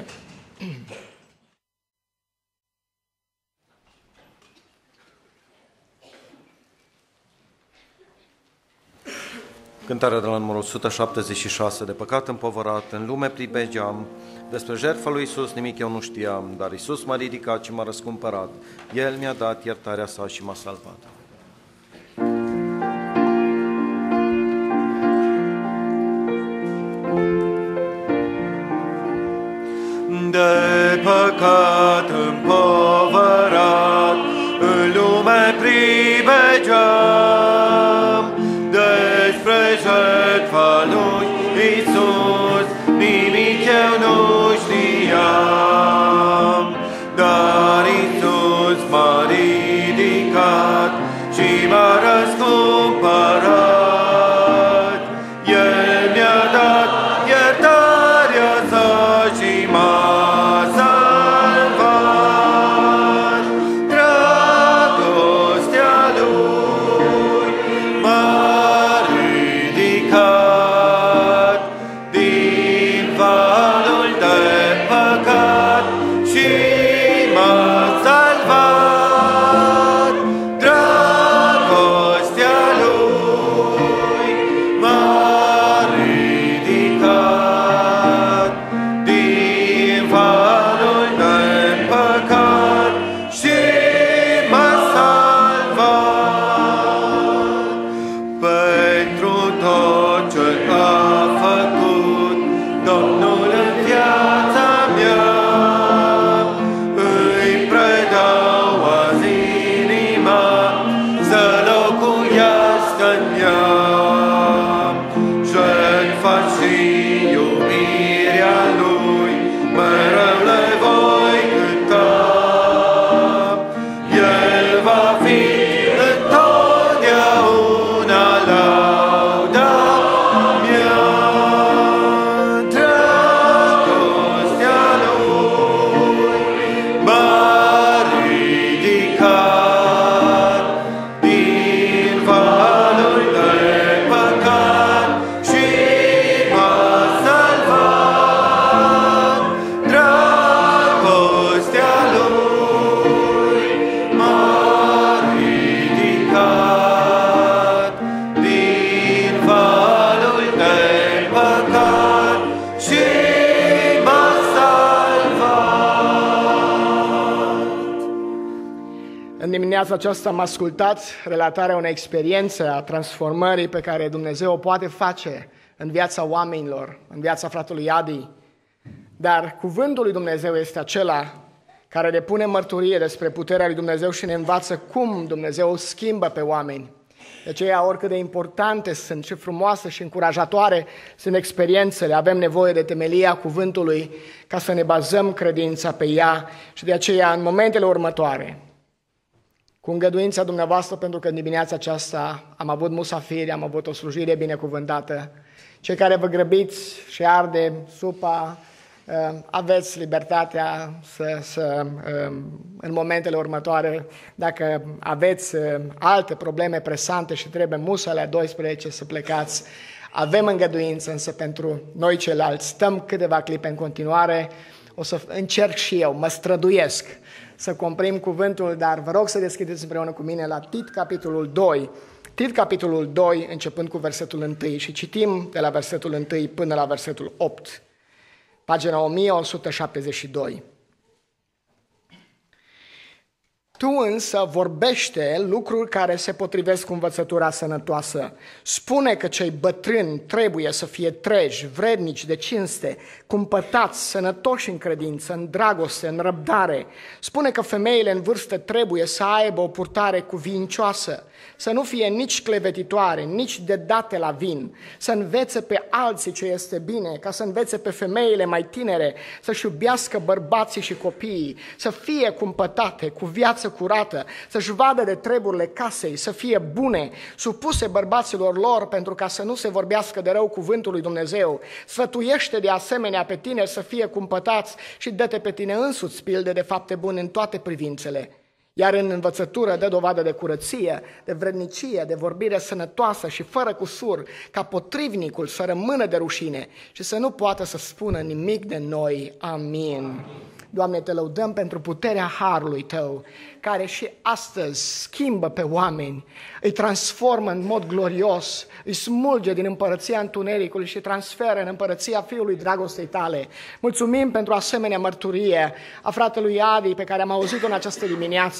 Cântarea de la numărul o sută șaptezeci și șase, de păcat împovărat, în lume pribegeam, despre jertfa lui Iisus nimic eu nu știam, dar Iisus m-a ridicat și m-a răscumpărat, El mi-a dat iertarea sa și m-a salvat. păcat împovărat, în lume privegeam despre jertfa lui Iisus, nimic eu nu știam, dar Iisus m-a ridicat și m-a răscumpărat. El mi-a dat iertarea sa și m-a salvat. Dragostea lui m-a ridicat din valul de păcat și m-a salvat. Dragostea lui m-a ridicat din valul de păcat și m-a salvat. Pentru tot ce a făcut Domnul în viața mea, îi predau azi inima să locuiască-n ea. Jertfa și iubirea lui mereu le voi cânta. El va fi întotdeauna lauda mea. Dragostea lui m-a ridicat din valul de păcat și m-a salvat. Dragostea lui m-a ridicat din valul de păcat și m-a salvat. În dimineața aceasta am ascultat relatarea unei experiențe a transformării pe care Dumnezeu o poate face în viața oamenilor, în viața fratelui Adi. Dar cuvântul lui Dumnezeu este acela care ne pune mărturie despre puterea lui Dumnezeu și ne învață cum Dumnezeu schimbă pe oameni. De aceea, oricât de importante sunt și frumoase și încurajatoare sunt experiențele, avem nevoie de temelia cuvântului ca să ne bazăm credința pe ea și de aceea, în momentele următoare, cu îngăduința dumneavoastră, pentru că în dimineața aceasta am avut musafiri, am avut o slujire binecuvântată. Cei care vă grăbiți și arde supa, aveți libertatea să, să, în momentele următoare, dacă aveți alte probleme presante și trebuie musă la douăsprezece să plecați, avem îngăduință, însă pentru noi ceilalți stăm câteva clipe în continuare. O să încerc și eu, mă străduiesc să comprim cuvântul, dar vă rog să deschideți împreună cu mine la Tit, capitolul doi. Tit, capitolul doi, începând cu versetul unu și citim de la versetul unu până la versetul opt. Pagina o mie o sută șaptezeci și doi. Tu însă vorbește lucruri care se potrivesc cu învățătura sănătoasă. Spune că cei bătrâni trebuie să fie treji, vrednici de cinste, cumpătați, sănătoși în credință, în dragoste, în răbdare. Spune că femeile în vârstă trebuie să aibă o purtare cuvincioasă, să nu fie nici clevetitoare, nici de date la vin, să învețe pe alții ce este bine, ca să învețe pe femeile mai tinere să-și iubească bărbații și copiii, să fie cumpătate, cu viață curată, să-și vadă de treburile casei, să fie bune, supuse bărbaților lor, pentru ca să nu se vorbească de rău cuvântul lui Dumnezeu. Sfătuiește de asemenea pe tine să fie cumpătați și dă-te pe tine însuți pilde de fapte bune în toate privințele. Iar în învățătură dă dovadă de curăție, de vrednicie, de vorbire sănătoasă și fără cusur, ca potrivnicul să rămână de rușine și să nu poată să spună nimic de noi. Amin. Doamne, te lăudăm pentru puterea harului Tău, care și astăzi schimbă pe oameni, îi transformă în mod glorios, îi smulge din împărăția întunericului și transferă în împărăția Fiului dragostei Tale. Mulțumim pentru asemenea mărturie a fratelui Adi pe care am auzit-o în această dimineață,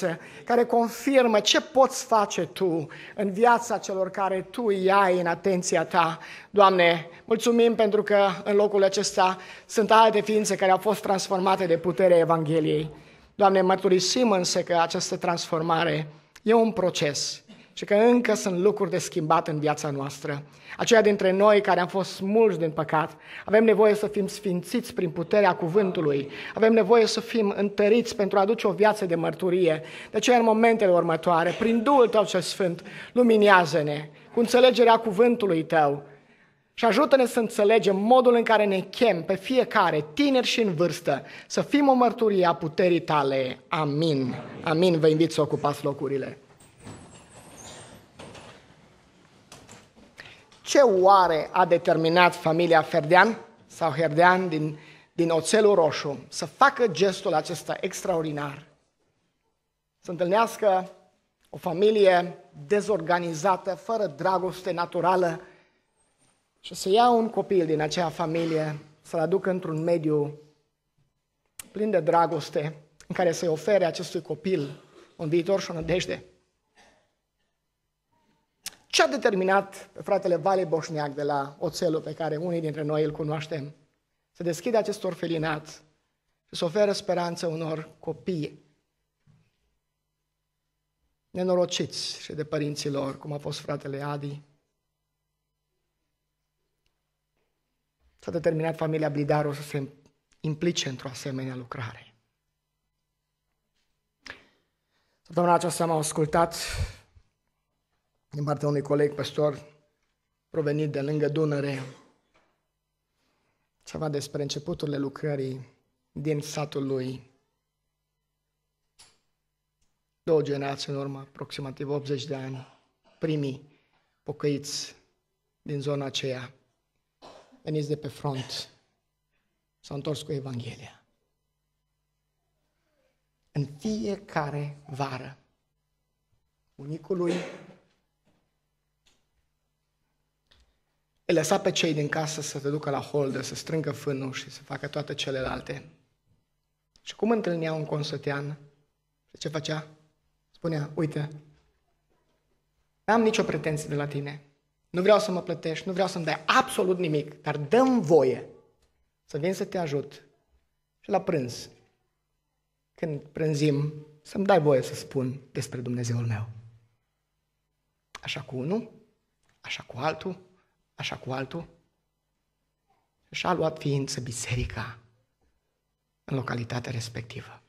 viață, care confirmă ce poți face Tu în viața celor care Tu îi ai în atenția Ta. Doamne, mulțumim pentru că în locul acesta sunt alte ființe care au fost transformate de puterea Evangheliei. Doamne, mărturisim însă că această transformare e un proces și că încă sunt lucruri de schimbat în viața noastră. Aceia dintre noi care am fost smulși din păcat, avem nevoie să fim sfințiți prin puterea cuvântului, avem nevoie să fim întăriți pentru a aduce o viață de mărturie. De aceea, în momentele următoare, prin Duhul Tău cel Sfânt, luminează-ne cu înțelegerea cuvântului Tău și ajută-ne să înțelegem modul în care ne chem pe fiecare, tineri și în vârstă, să fim o mărturie a puterii Tale. Amin. Amin. Vă invit să ocupați locurile. Ce oare a determinat familia Ferdean sau Herdean din, din Oțelul Roșu să facă gestul acesta extraordinar? Să întâlnească o familie dezorganizată, fără dragoste naturală și să ia un copil din acea familie, să-l aducă într-un mediu plin de dragoste, în care să-i ofere acestui copil un viitor și o nădejde. Ce a determinat pe fratele Vali Boșneac de la Oțelul, pe care unii dintre noi îl cunoaștem, să deschide acest orfelinat și să oferă speranță unor copii nenorociți și de părinții lor, cum a fost fratele Adi? S-a determinat familia Blidaru să se implice într-o asemenea lucrare. Săptămâna aceasta am ascultat din partea unui coleg păstor provenit de lângă Dunăre ceva despre începuturile lucrării din satul lui. Două generații în urmă, aproximativ optzeci de ani, primii pocăiți din zona aceea, veniți de pe front, s-au întors cu Evanghelia. În fiecare vară, bunicul lui îi lăsa pe cei din casă să se ducă la holdă, să strângă fânul și să facă toate celelalte. Și cum întâlnea un consătean, ce făcea? Spunea, uite, n-am nicio pretenție de la tine, nu vreau să mă plătești, nu vreau să-mi dai absolut nimic, dar dă-mi voie să vin să te ajut și la prânz, când prânzim, să-mi dai voie să spun despre Dumnezeul meu. Așa cu unul, așa cu altul, așa cu altul, și a luat ființă biserica în localitatea respectivă.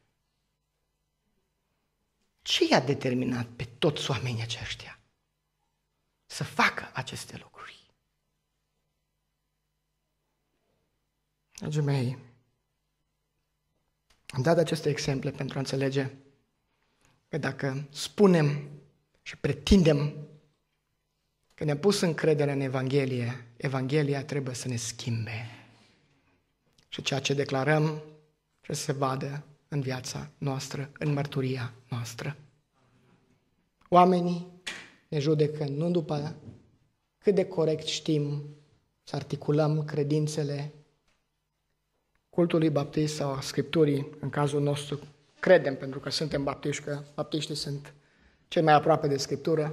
Ce i-a determinat pe toți oamenii aceștia să facă aceste lucruri? Dragii mei, am dat aceste exemple pentru a înțelege că dacă spunem și pretindem că ne-am pus încredere în Evanghelie, Evanghelia trebuie să ne schimbe. Și ceea ce declarăm trebuie să se vadă în viața noastră, în mărturia noastră. Oamenii ne judecă nu după cât de corect știm să articulăm credințele cultului baptist sau a Scripturii, în cazul nostru, credem pentru că suntem baptiști, că baptiștii sunt cei mai aproape de Scriptură.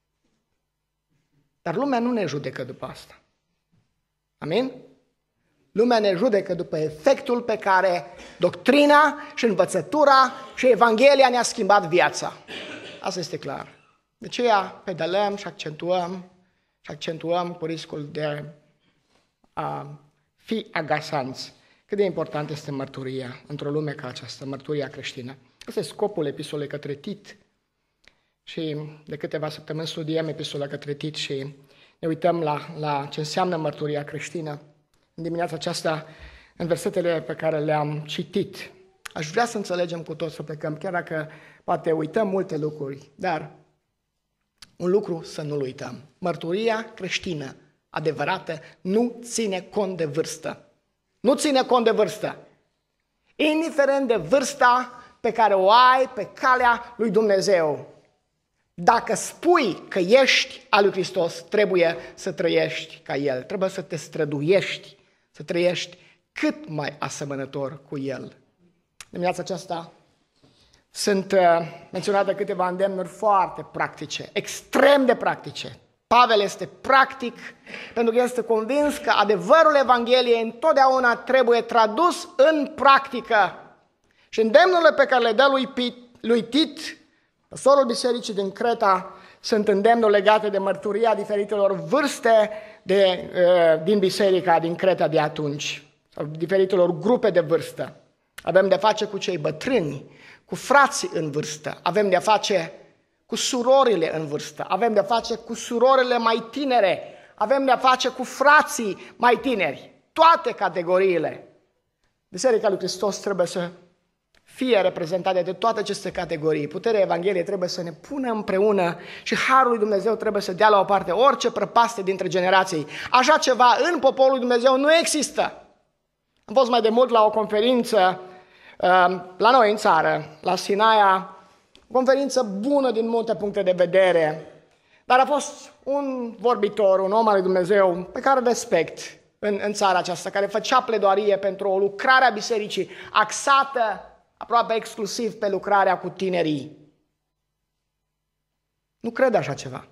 Dar lumea nu ne judecă după asta. Amin? Lumea ne judecă după efectul pe care doctrina și învățătura și Evanghelia ne-a schimbat viața. Asta este clar. De aceea pedalăm și accentuăm și accentuăm cu riscul de a fi agasanți. Cât de important este mărturia într-o lume ca aceasta, mărturia creștină. Asta e scopul epistolei către Tit. Și de câteva săptămâni studiem epistola către Tit și ne uităm la, la ce înseamnă mărturia creștină. În dimineața aceasta, în versetele pe care le-am citit, aș vrea să înțelegem cu toți, să plecăm, chiar dacă poate uităm multe lucruri, dar un lucru să nu-l uităm. Mărturia creștină adevărată nu ține cont de vârstă. Nu ține cont de vârstă. Indiferent de vârsta pe care o ai pe calea lui Dumnezeu. Dacă spui că ești al lui Hristos, trebuie să trăiești ca El. Trebuie să te străduiești, să trăiești cât mai asemănător cu El. Dimineața aceasta sunt uh, menționate câteva îndemnuri foarte practice, extrem de practice. Pavel este practic pentru că este convins că adevărul Evangheliei întotdeauna trebuie tradus în practică. Și îndemnurile pe care le dă lui, Pit, lui Tit, păstorul bisericii din Creta, sunt îndemnuri legate de mărturia diferitelor vârste de, uh, din biserica din Creta de atunci, sau diferitelor grupe de vârstă. Avem de face cu cei bătrâni, cu frații în vârstă, avem de face cu surorile în vârstă, avem de face cu surorile mai tinere, avem de face cu frații mai tineri. Toate categoriile. Biserica lui Hristos trebuie să fie reprezentate de toate aceste categorii. Puterea Evangheliei trebuie să ne pună împreună și Harul lui Dumnezeu trebuie să dea la o parte orice prăpastie dintre generații. Așa ceva în poporul lui Dumnezeu nu există. Am fost mai de mult la o conferință la noi în țară, la Sinaia, o conferință bună din multe puncte de vedere, dar a fost un vorbitor, un om al lui Dumnezeu pe care îl respect în, în țara aceasta, care făcea pledoarie pentru o lucrare a bisericii axată aproape exclusiv pe lucrarea cu tinerii. Nu cred așa ceva.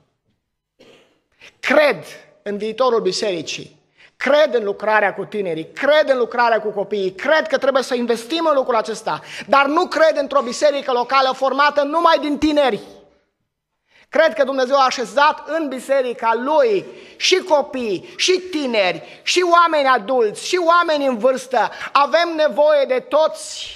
Cred în viitorul bisericii. Cred în lucrarea cu tinerii, cred în lucrarea cu copiii, cred că trebuie să investim în lucrul acesta, dar nu cred într-o biserică locală formată numai din tineri. Cred că Dumnezeu a așezat în biserica Lui și copii, și tineri, și oameni adulți, și oameni în vârstă. Avem nevoie de toți.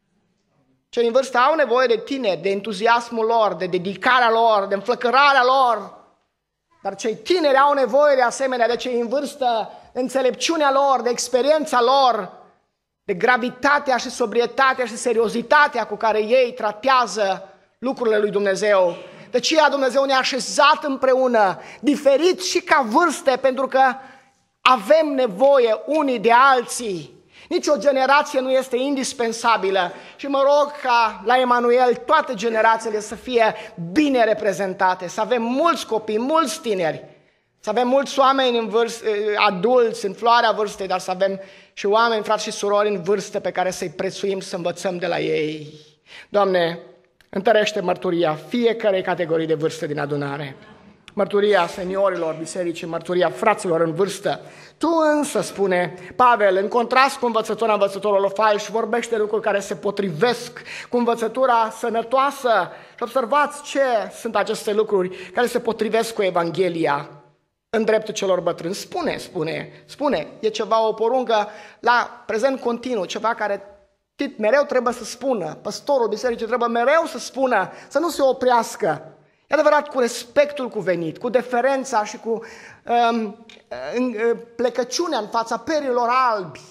Cei în vârstă au nevoie de tineri, de entuziasmul lor, de dedicarea lor, de înflăcărarea lor. Dar cei tineri au nevoie de asemenea de cei în vârstă, de înțelepciunea lor, de experiența lor, de gravitatea și sobrietatea și seriozitatea cu care ei tratează lucrurile lui Dumnezeu. De aceea Dumnezeu ne-a așezat împreună, diferit și ca vârste, pentru că avem nevoie unii de alții. Nici o generație nu este indispensabilă și mă rog ca la Emanuel toate generațiile să fie bine reprezentate, să avem mulți copii, mulți tineri, să avem mulți oameni în vârstă, adulți, în floarea vârstei, dar să avem și oameni, frați și surori, în vârstă pe care să-i prețuim, să învățăm de la ei. Doamne, întărește mărturia fiecarei categorii de vârstă din adunare. Mărturia seniorilor bisericii, mărturia fraților în vârstă. Tu însă, spune Pavel, în contrast cu învățătura învățătorilor falși, vorbește lucruri care se potrivesc cu învățătura sănătoasă. Și observați ce sunt aceste lucruri care se potrivesc cu Evanghelia în dreptul celor bătrâni. Spune, spune, spune, e ceva, o poruncă la prezent continuu, ceva care Tit mereu trebuie să spună, păstorul bisericii trebuie mereu să spună, să nu se oprească. E adevărat, cu respectul cuvenit, cu deferența și cu um, în, plecăciunea în fața perilor albi,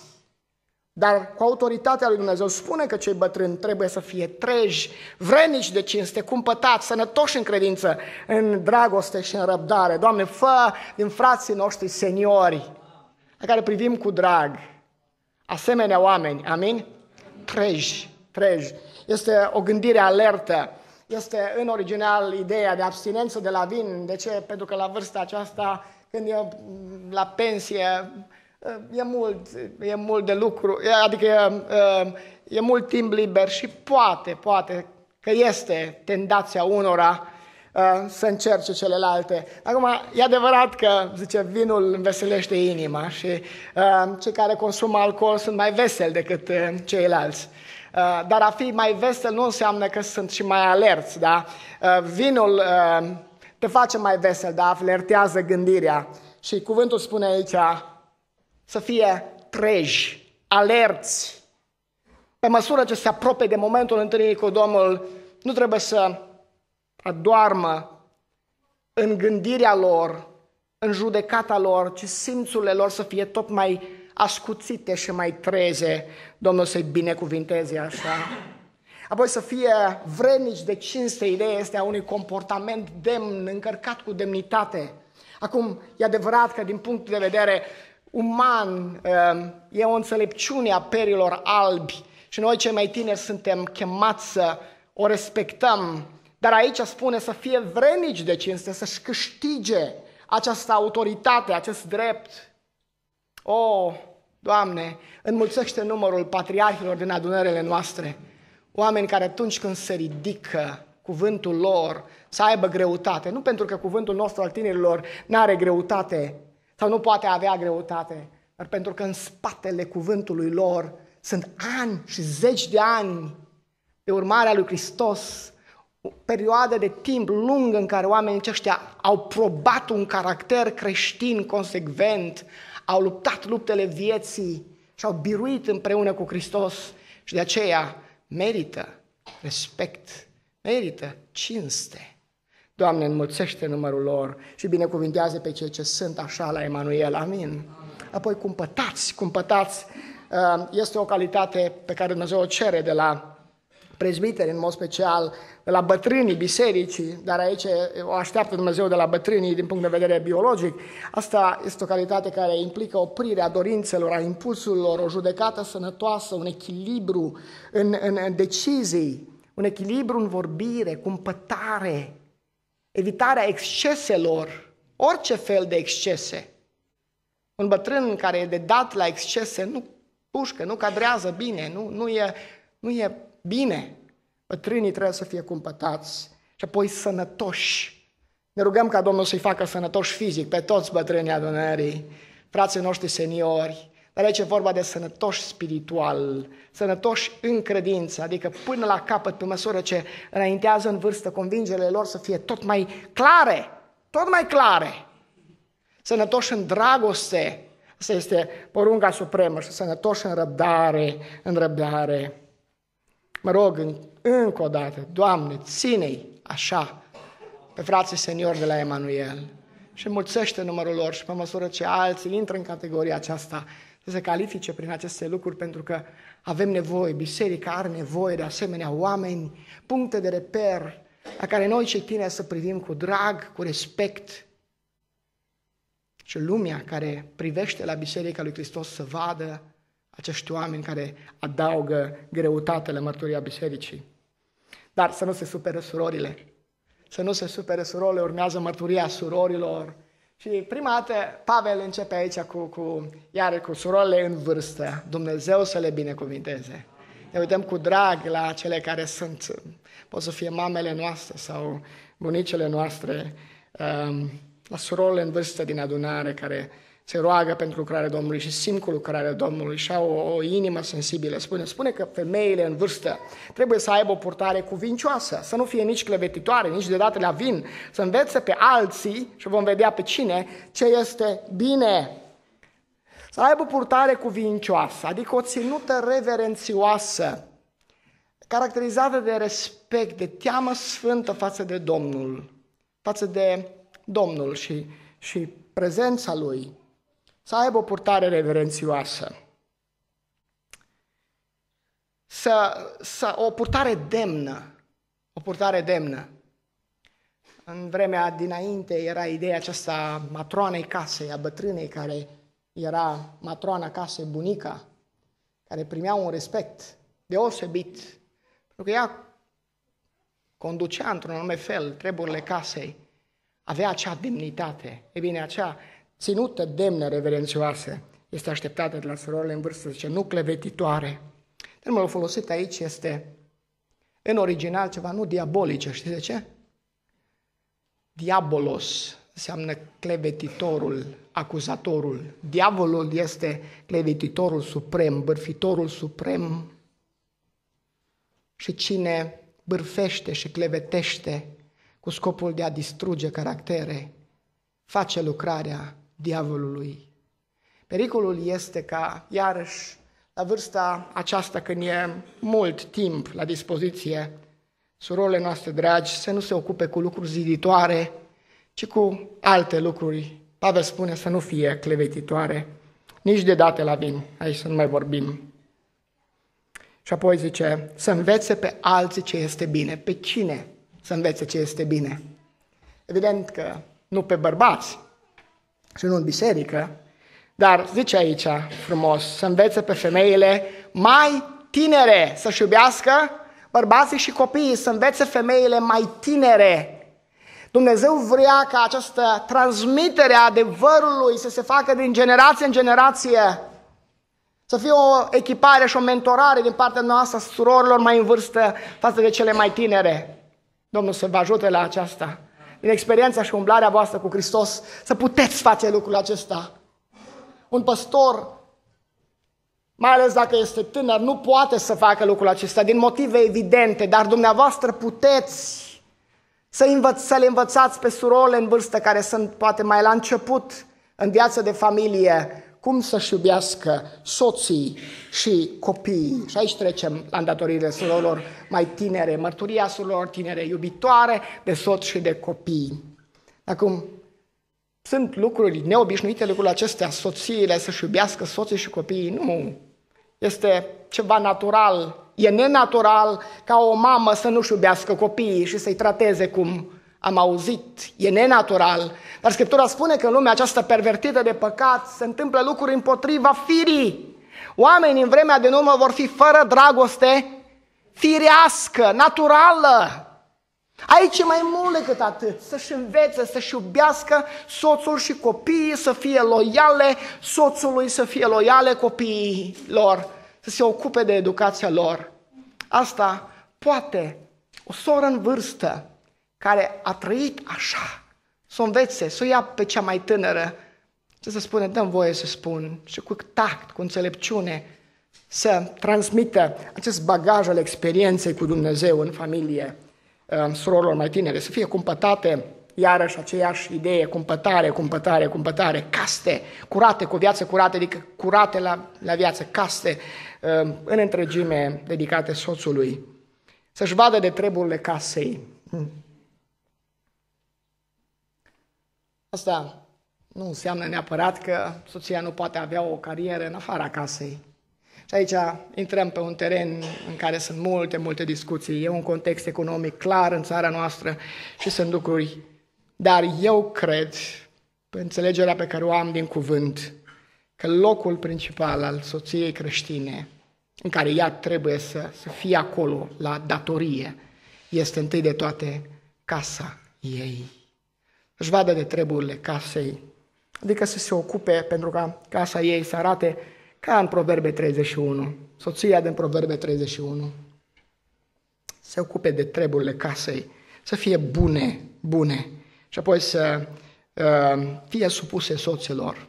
dar cu autoritatea lui Dumnezeu. Spune că cei bătrâni trebuie să fie treji, vrednici de cinste, cumpătați, sănătoși în credință, în dragoste și în răbdare. Doamne, fă din frații noștri seniori, la care privim cu drag, asemenea oameni, amin? Treji, treji. Este o gândire alertă. Este în original ideea de abstinență de la vin. De ce? Pentru că la vârsta aceasta, când e la pensie, e mult, e mult de lucru, adică e, e mult timp liber și poate, poate că este tendația unora să încerce celelalte. Acum, e adevărat că, zice, vinul înveselește inima și cei care consumă alcool sunt mai veseli decât ceilalți. Dar a fi mai vesel nu înseamnă că sunt și mai alerți, da? Vinul te face mai vesel, da? Alertează gândirea. Și cuvântul spune aici să fie treji, alerți. Pe măsură ce se apropie de momentul întâlnirii cu Domnul, nu trebuie să adoarmă în gândirea lor, în judecata lor, ci simțurile lor să fie tot mai ascuțite și mai treze. Domnul să-i binecuvinteze așa. Apoi să fie vrednici de cinste. Ideea este a unui comportament demn, încărcat cu demnitate. Acum, e adevărat că din punct de vedere uman e o înțelepciune a perilor albi și noi cei mai tineri suntem chemați să o respectăm. Dar aici spune să fie vrednici de cinste, să-și câștige această autoritate, acest drept. O, Doamne, înmulțește numărul patriarhilor din adunările noastre, oameni care atunci când se ridică cuvântul lor să aibă greutate, nu pentru că cuvântul nostru al tinerilor nu are greutate sau nu poate avea greutate, dar pentru că în spatele cuvântului lor sunt ani și zeci de ani de urmarea lui Hristos, o perioadă de timp lungă în care oamenii aceștia au probat un caracter creștin consecvent, au luptat luptele vieții și au biruit împreună cu Hristos și de aceea merită respect, merită cinste. Doamne, înmulțește numărul lor și binecuvintează pe cei ce sunt așa la Emanuel. Amin. Apoi cumpătați, cumpătați. Este o calitate pe care Dumnezeu o cere de la prezbiteri, în mod special, de la bătrânii bisericii, dar aici o așteaptă Dumnezeu de la bătrânii din punct de vedere biologic. Asta este o calitate care implică oprirea dorințelor, a impulsurilor, o judecată sănătoasă, un echilibru în, în, în decizii, un echilibru în vorbire, cumpătare, evitarea exceselor, orice fel de excese. Un bătrân care e de dat la excese nu pușcă, nu cadrează bine, nu, nu, e, nu e bine. Bătrânii trebuie să fie cumpătați și apoi sănătoși. Ne rugăm ca Domnul să-i facă sănătoși fizic pe toți bătrânii adunării, frații noștri seniori, dar aici e vorba de sănătoși spiritual, sănătoși în credință, adică până la capăt, pe măsură ce înaintează în vârstă, convingerile lor să fie tot mai clare, tot mai clare. Sănătoși în dragoste, asta este porunca supremă, și sănătoși în răbdare, în răbdare. Mă rog încă o dată, Doamne, ține-i așa pe frații seniori de la Emanuel și înmulțește numărul lor și pe măsură ce alții intră în categoria aceasta, să se califice prin aceste lucruri, pentru că avem nevoie, biserica are nevoie de asemenea oameni, puncte de reper la care noi cei tineri să privim cu drag, cu respect, și lumea care privește la Biserica lui Hristos să vadă acești oameni care adaugă greutate la mărturia bisericii. Dar să nu se supere surorile. Să nu se supere surorile, urmează mărturia surorilor. Și prima dată Pavel începe aici cu, cu, iar cu surorile în vârstă. Dumnezeu să le binecuvinteze. Ne uităm cu drag la cele care sunt, pot să fie mamele noastre sau bunicele noastre, la surorile în vârstă din adunare care se roagă pentru lucrarea Domnului și simt cu lucrarea Domnului și au o, o inimă sensibilă. Spune, spune că femeile în vârstă trebuie să aibă o purtare cuvincioasă, să nu fie nici clevetitoare, nici de date la vin, să învețe pe alții, și vom vedea pe cine, ce este bine. Să aibă o purtare cuvincioasă, adică o ținută reverențioasă, caracterizată de respect, de teamă sfântă față de Domnul, față de Domnul și, și prezența Lui. Să aibă o purtare reverențioasă, să, să, o purtare demnă, o purtare demnă. În vremea dinainte era ideea aceasta a matroanei casei, a bătrânei care era matroana casei, bunica, care primea un respect deosebit, pentru că ea conducea într-un anume fel treburile casei, avea acea demnitate. E bine, acea ținută demnă, reverențioasă, este așteptată de la surorile în vârstă, zice, nu clevetitoare. Termenul folosit aici este, în original, ceva nu diabolice. Știți de ce? Diabolos înseamnă clevetitorul, acuzatorul. Diavolul este clevetitorul suprem, bârfitorul suprem. Și cine bârfește și clevetește cu scopul de a distruge caractere, face lucrarea diavolului. Pericolul este ca, iarăși, la vârsta aceasta, când e mult timp la dispoziție, surorile noastre dragi să nu se ocupe cu lucruri ziditoare, ci cu alte lucruri. Pavel spune să nu fie clevetitoare, nici de date la vin, aici să nu mai vorbim. Și apoi zice, să învețe pe alții ce este bine. Pe cine să învețe ce este bine? Evident că nu pe bărbați și nu în biserică, dar zice aici frumos, să învețe pe femeile mai tinere să-și iubească, bărbații și copiii să învețe femeile mai tinere. Dumnezeu vrea ca această transmitere a adevărului să se facă din generație în generație. Să fie o echipare și o mentorare din partea noastră a surorilor mai în vârstă față de cele mai tinere. Domnul să vă ajute la aceasta. Din experiența și umblarea voastră cu Hristos, să puteți face lucrul acesta. Un păstor, mai ales dacă este tânăr, nu poate să facă lucrul acesta din motive evidente, dar dumneavoastră puteți să, învăț, să le învățați pe surorile în vârstă care sunt poate mai la început în viața de familie, cum să-și iubească soții și copiii. Și aici trecem la îndatoririle surorilor mai tinere, mărturia surorilor tinere, iubitoare de soț și de copii. Acum, sunt lucruri neobișnuite, lucrurile acestea, soțiile să-și iubească soții și copiii, nu. Este ceva natural. E nenatural ca o mamă să nu-și iubească copiii și să-i trateze cum am auzit. E nenatural. Dar Scriptura spune că în lumea aceasta pervertită de păcat se întâmplă lucruri împotriva firii. Oamenii în vremea din urmă vor fi fără dragoste firească, naturală. Aici e mai mult decât atât. Să-și învețe, să-și iubească soțul și copiii, să fie loiale soțului, să fie loiale copiilor, să se ocupe de educația lor. Asta poate o soră în vârstă care a trăit așa, să o învețe, să o ia pe cea mai tânără, să se spune, dăm voie să spun, și cu tact, cu înțelepciune, să transmită acest bagaj al experienței cu Dumnezeu în familie surorilor mai tinere, să fie cumpătate, iarăși aceeași idee, cumpătare, cumpătare, cumpătare, caste, curate, cu viață curată, adică curate la, la viață, caste, în întregime dedicate soțului, să-și vadă de treburile casei. Asta nu înseamnă neapărat că soția nu poate avea o carieră în afara casei. Și aici intrăm pe un teren în care sunt multe, multe discuții. E un context economic clar în țara noastră și sunt lucruri. Dar eu cred, pe înțelegerea pe care o am din cuvânt, că locul principal al soției creștine, în care ea trebuie să, să fie acolo, la datorie, este întâi de toate casa ei. Își vadă de treburile casei, adică să se ocupe pentru ca casa ei să arate ca în Proverbe treizeci și unu, soția din Proverbe treizeci și unu, se ocupe de treburile casei, să fie bune, bune, și apoi să uh, fie supuse soților.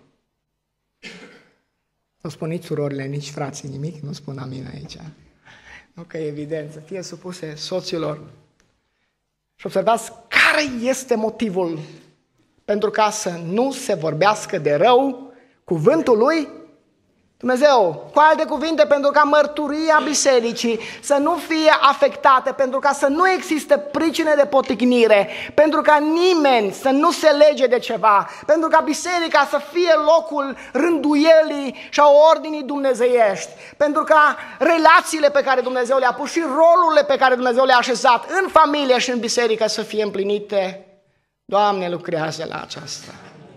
Nu spun nici surorile, nici frații nimic, nu spun amin aici. Nu că e evident, să fie supuse soților. Și observați care este motivul pentru ca să nu se vorbească de rău cuvântul lui Dumnezeu. Cu alte cuvinte, pentru ca mărturia bisericii să nu fie afectată, pentru ca să nu existe pricine de poticnire, pentru ca nimeni să nu se lege de ceva, pentru ca biserica să fie locul rânduielii și a ordinii dumnezeiești, pentru ca relațiile pe care Dumnezeu le-a pus și rolurile pe care Dumnezeu le-a așezat în familie și în biserică să fie împlinite. Doamne, lucrează la aceasta.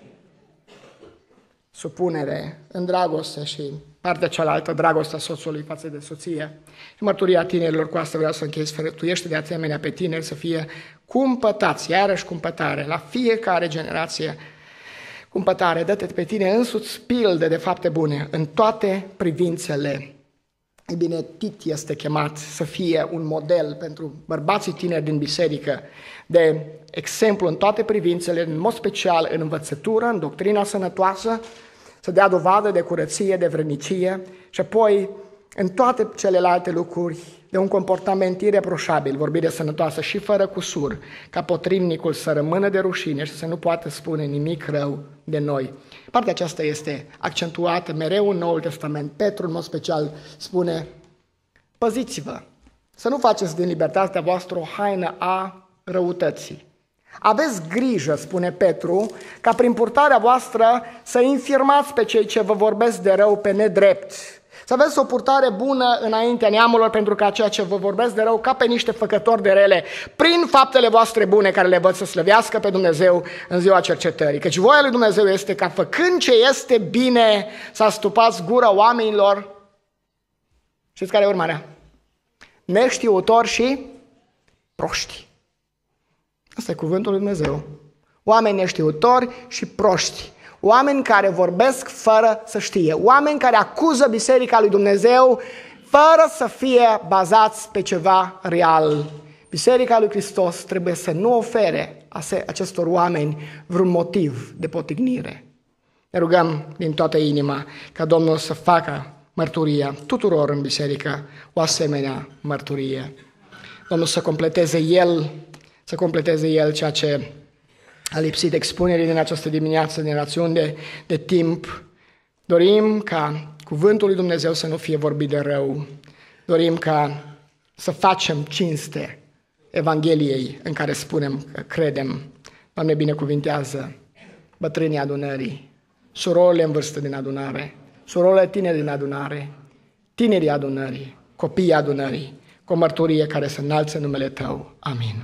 Supunere în dragoste și partea cealaltă, dragostea soțului față de soție. Și mărturia tinerilor, cu asta vreau să închei, sfătuiește de asemenea pe tineri să fie cumpătați, iarăși cumpătare, la fiecare generație cumpătare. Dă-te pe tine însuți pildă de fapte bune în toate privințele. Ei bine, Tit este chemat să fie un model pentru bărbații tineri din biserică, de exemplu în toate privințele, în mod special în învățătură, în doctrina sănătoasă, să dea dovadă de curăție, de vrednicie și apoi în toate celelalte lucruri de un comportament ireproșabil, vorbire sănătoasă și fără cusur, ca potrivnicul să rămână de rușine și să nu poată spune nimic rău de noi. Partea aceasta este accentuată mereu în Noul Testament. Petru, în mod special, spune: păziți-vă, să nu faceți din libertatea voastră o haină a răutății. Aveți grijă, spune Petru, ca prin purtarea voastră să infirmați pe cei ce vă vorbesc de rău pe nedrept. Să aveți o purtare bună înaintea neamurilor, pentru ca ceea ce vă vorbesc de rău ca pe niște făcători de rele, prin faptele voastre bune care le văd să slăvească pe Dumnezeu în ziua cercetării. Căci voia lui Dumnezeu este ca, făcând ce este bine, să astupați gura oamenilor. Știți care e urmarea? Neștiutori și proști. Asta e cuvântul lui Dumnezeu. Oameni neștiutori și proști. oameni care vorbesc fără să știe, oameni care acuză Biserica lui Dumnezeu fără să fie bazați pe ceva real. Biserica lui Hristos trebuie să nu ofere acestor oameni vreun motiv de potignire. Ne rugăm din toată inima ca Domnul să facă mărturia tuturor în biserică o asemenea mărturie. Domnul să completeze El, să completeze El ceea ce a lipsit expunerii din această dimineață, din rațiuni de, de timp. Dorim ca cuvântul lui Dumnezeu să nu fie vorbit de rău. Dorim ca să facem cinste Evangheliei în care spunem că credem. Doamne, binecuvintează bătrânii adunării, surorile în vârstă din adunare, surorile tineri din adunare, tinerii adunării, copiii adunării, cu o mărturie care să înalțe numele Tău. Amin.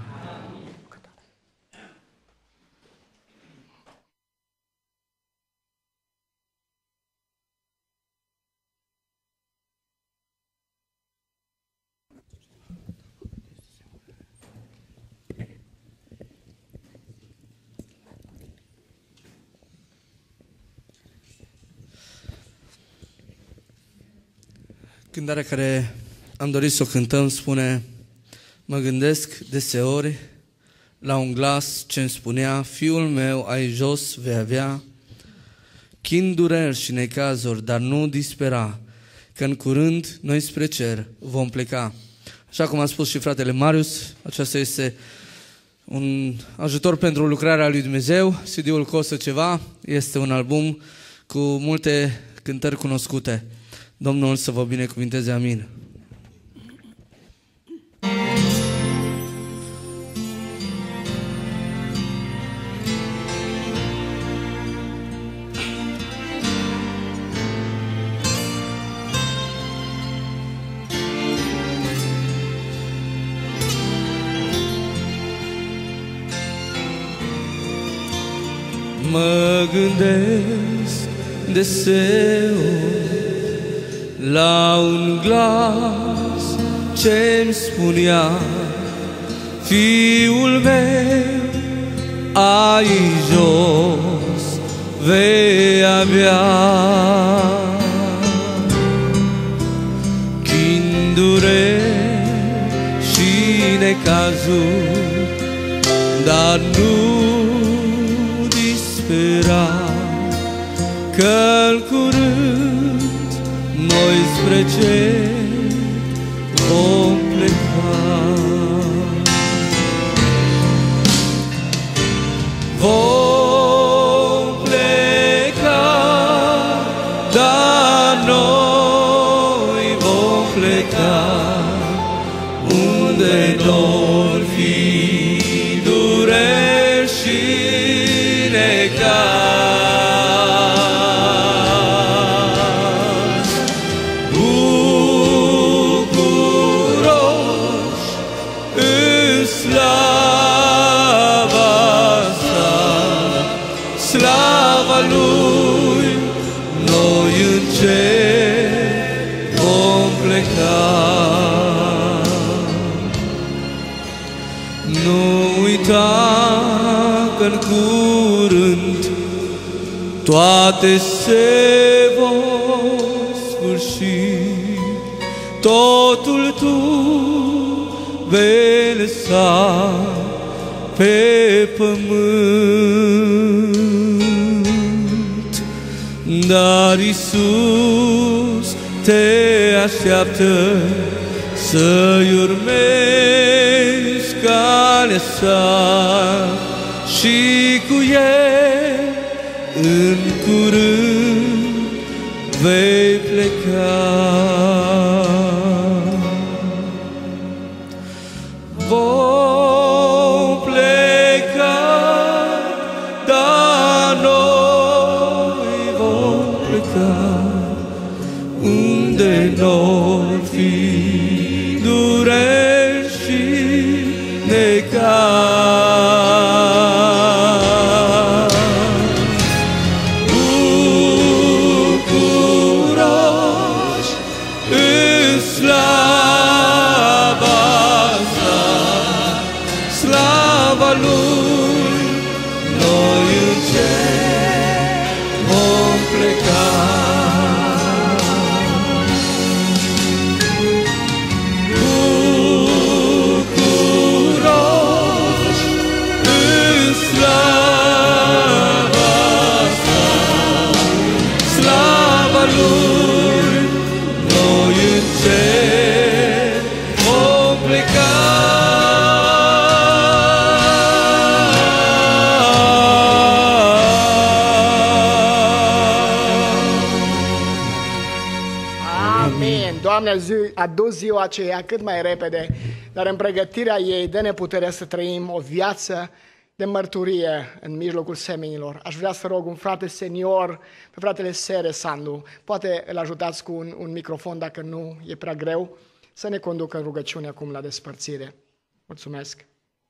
Cântarea care am dorit să o cântăm spune: mă gândesc deseori la un glas ce îmi spunea: fiul meu, ai jos vei avea chin, dureri și necazuri, dar nu dispera, că în curând noi spre cer vom pleca. Așa cum a spus și fratele Marius, aceasta este un ajutor pentru lucrarea lui Dumnezeu. C D-ul costă ceva, este un album cu multe cântări cunoscute. Domnul să vă binecuvinteze, amin. Mă gândesc deseori la un glas ce-mi spunea: fiul meu, ai jos vei avea chin, dureri și necazuri, dar nu dispera, că-n curând noi spre cer vom pleca. Vom pleca, dar noi vom pleca unde n-or fi dureri și necazuri. Lui noi în cer vom pleca. Nu uita că-n curând toate se vor sfârși, totul tu vei lăsa pe pământ. Dar Iisus te așteaptă să-i urmezi calea sa și cu El în curând vei pleca. Vom pleca, dar noi vom pleca unde n-or fi dureri și necazuri. Bucuroși în slava sa, slava Lui, noi în cer Doamne, zi, adu ziua aceea cât mai repede, dar în pregătirea ei dă-ne puterea să trăim o viață de mărturie în mijlocul semenilor. Aș vrea să rog un frate senior, pe fratele Sere Sandu, poate îl ajutați cu un, un microfon dacă nu e prea greu, să ne conducă în rugăciune acum la despărțire. Mulțumesc!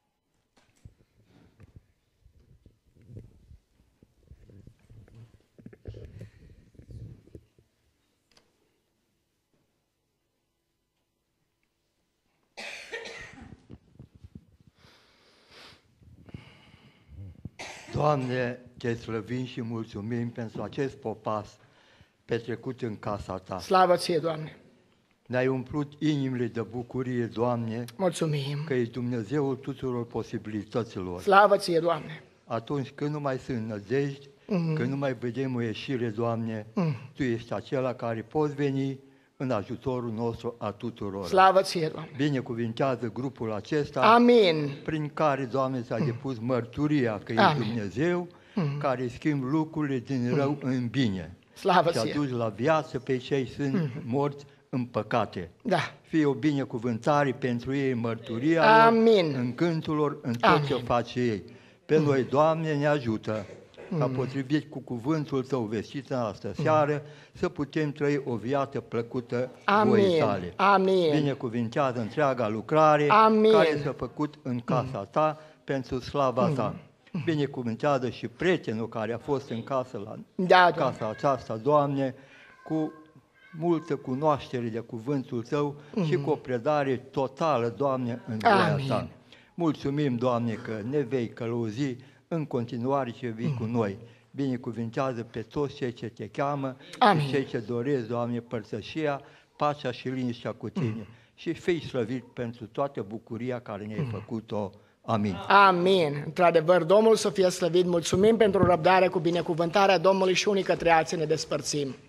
Doamne, te slăvim și mulțumim pentru acest popas petrecut în casa Ta. Slavă Ție, Doamne! Ne-ai umplut inimile de bucurie, Doamne, Mulțumim! că ești Dumnezeul tuturor posibilităților. Slavă Ție, Doamne! Atunci când nu mai sunt nădejdi, mm-hmm. când nu mai vedem o ieșire, Doamne, mm. Tu ești acela care poți veni în ajutorul nostru a tuturor. Slavă Ție, Doamne! Binecuvintează grupul acesta, Amin! Prin care, Doamne, ți-a depus mărturia că Amin. ești Dumnezeu, mm. care schimb lucrurile din rău mm. în bine. Slavă și Ție! aduci la viață pe cei sunt mm. morți în păcate. Da. Fie o binecuvântare pentru ei în mărturia Amin. lor, în cântul lor, în tot Amin. ce face ei. Pe mm. noi, Doamne, ne ajută ca Mm. potrivit cu cuvântul Tău vestit în astă seară, să putem trăi o viață plăcută voii Amin. Tale. Amin. Binecuvintează întreaga lucrare Amin. care s-a făcut în casa Ta pentru slava Ta. Binecuvintează și prietenul care a fost în casă la Da, casa Doamne. aceasta, Doamne, cu multă cunoaștere de cuvântul Tău și cu o predare totală, Doamne, în voia Amin. Ta. Mulțumim, Doamne, că ne vei călăuzi în continuare și vii cu noi. Binecuvintează pe toți cei ce Te cheamă Amin. și cei ce doresc, Doamne, părtășia, pacea și liniștea cu Tine. Și fii slăvit pentru toată bucuria care ne-ai făcut-o. Amin. Amin. Într-adevăr, Domnul să fie slăvit. Mulțumim pentru răbdare cu binecuvântarea Domnului și unii către alții ne despărțim.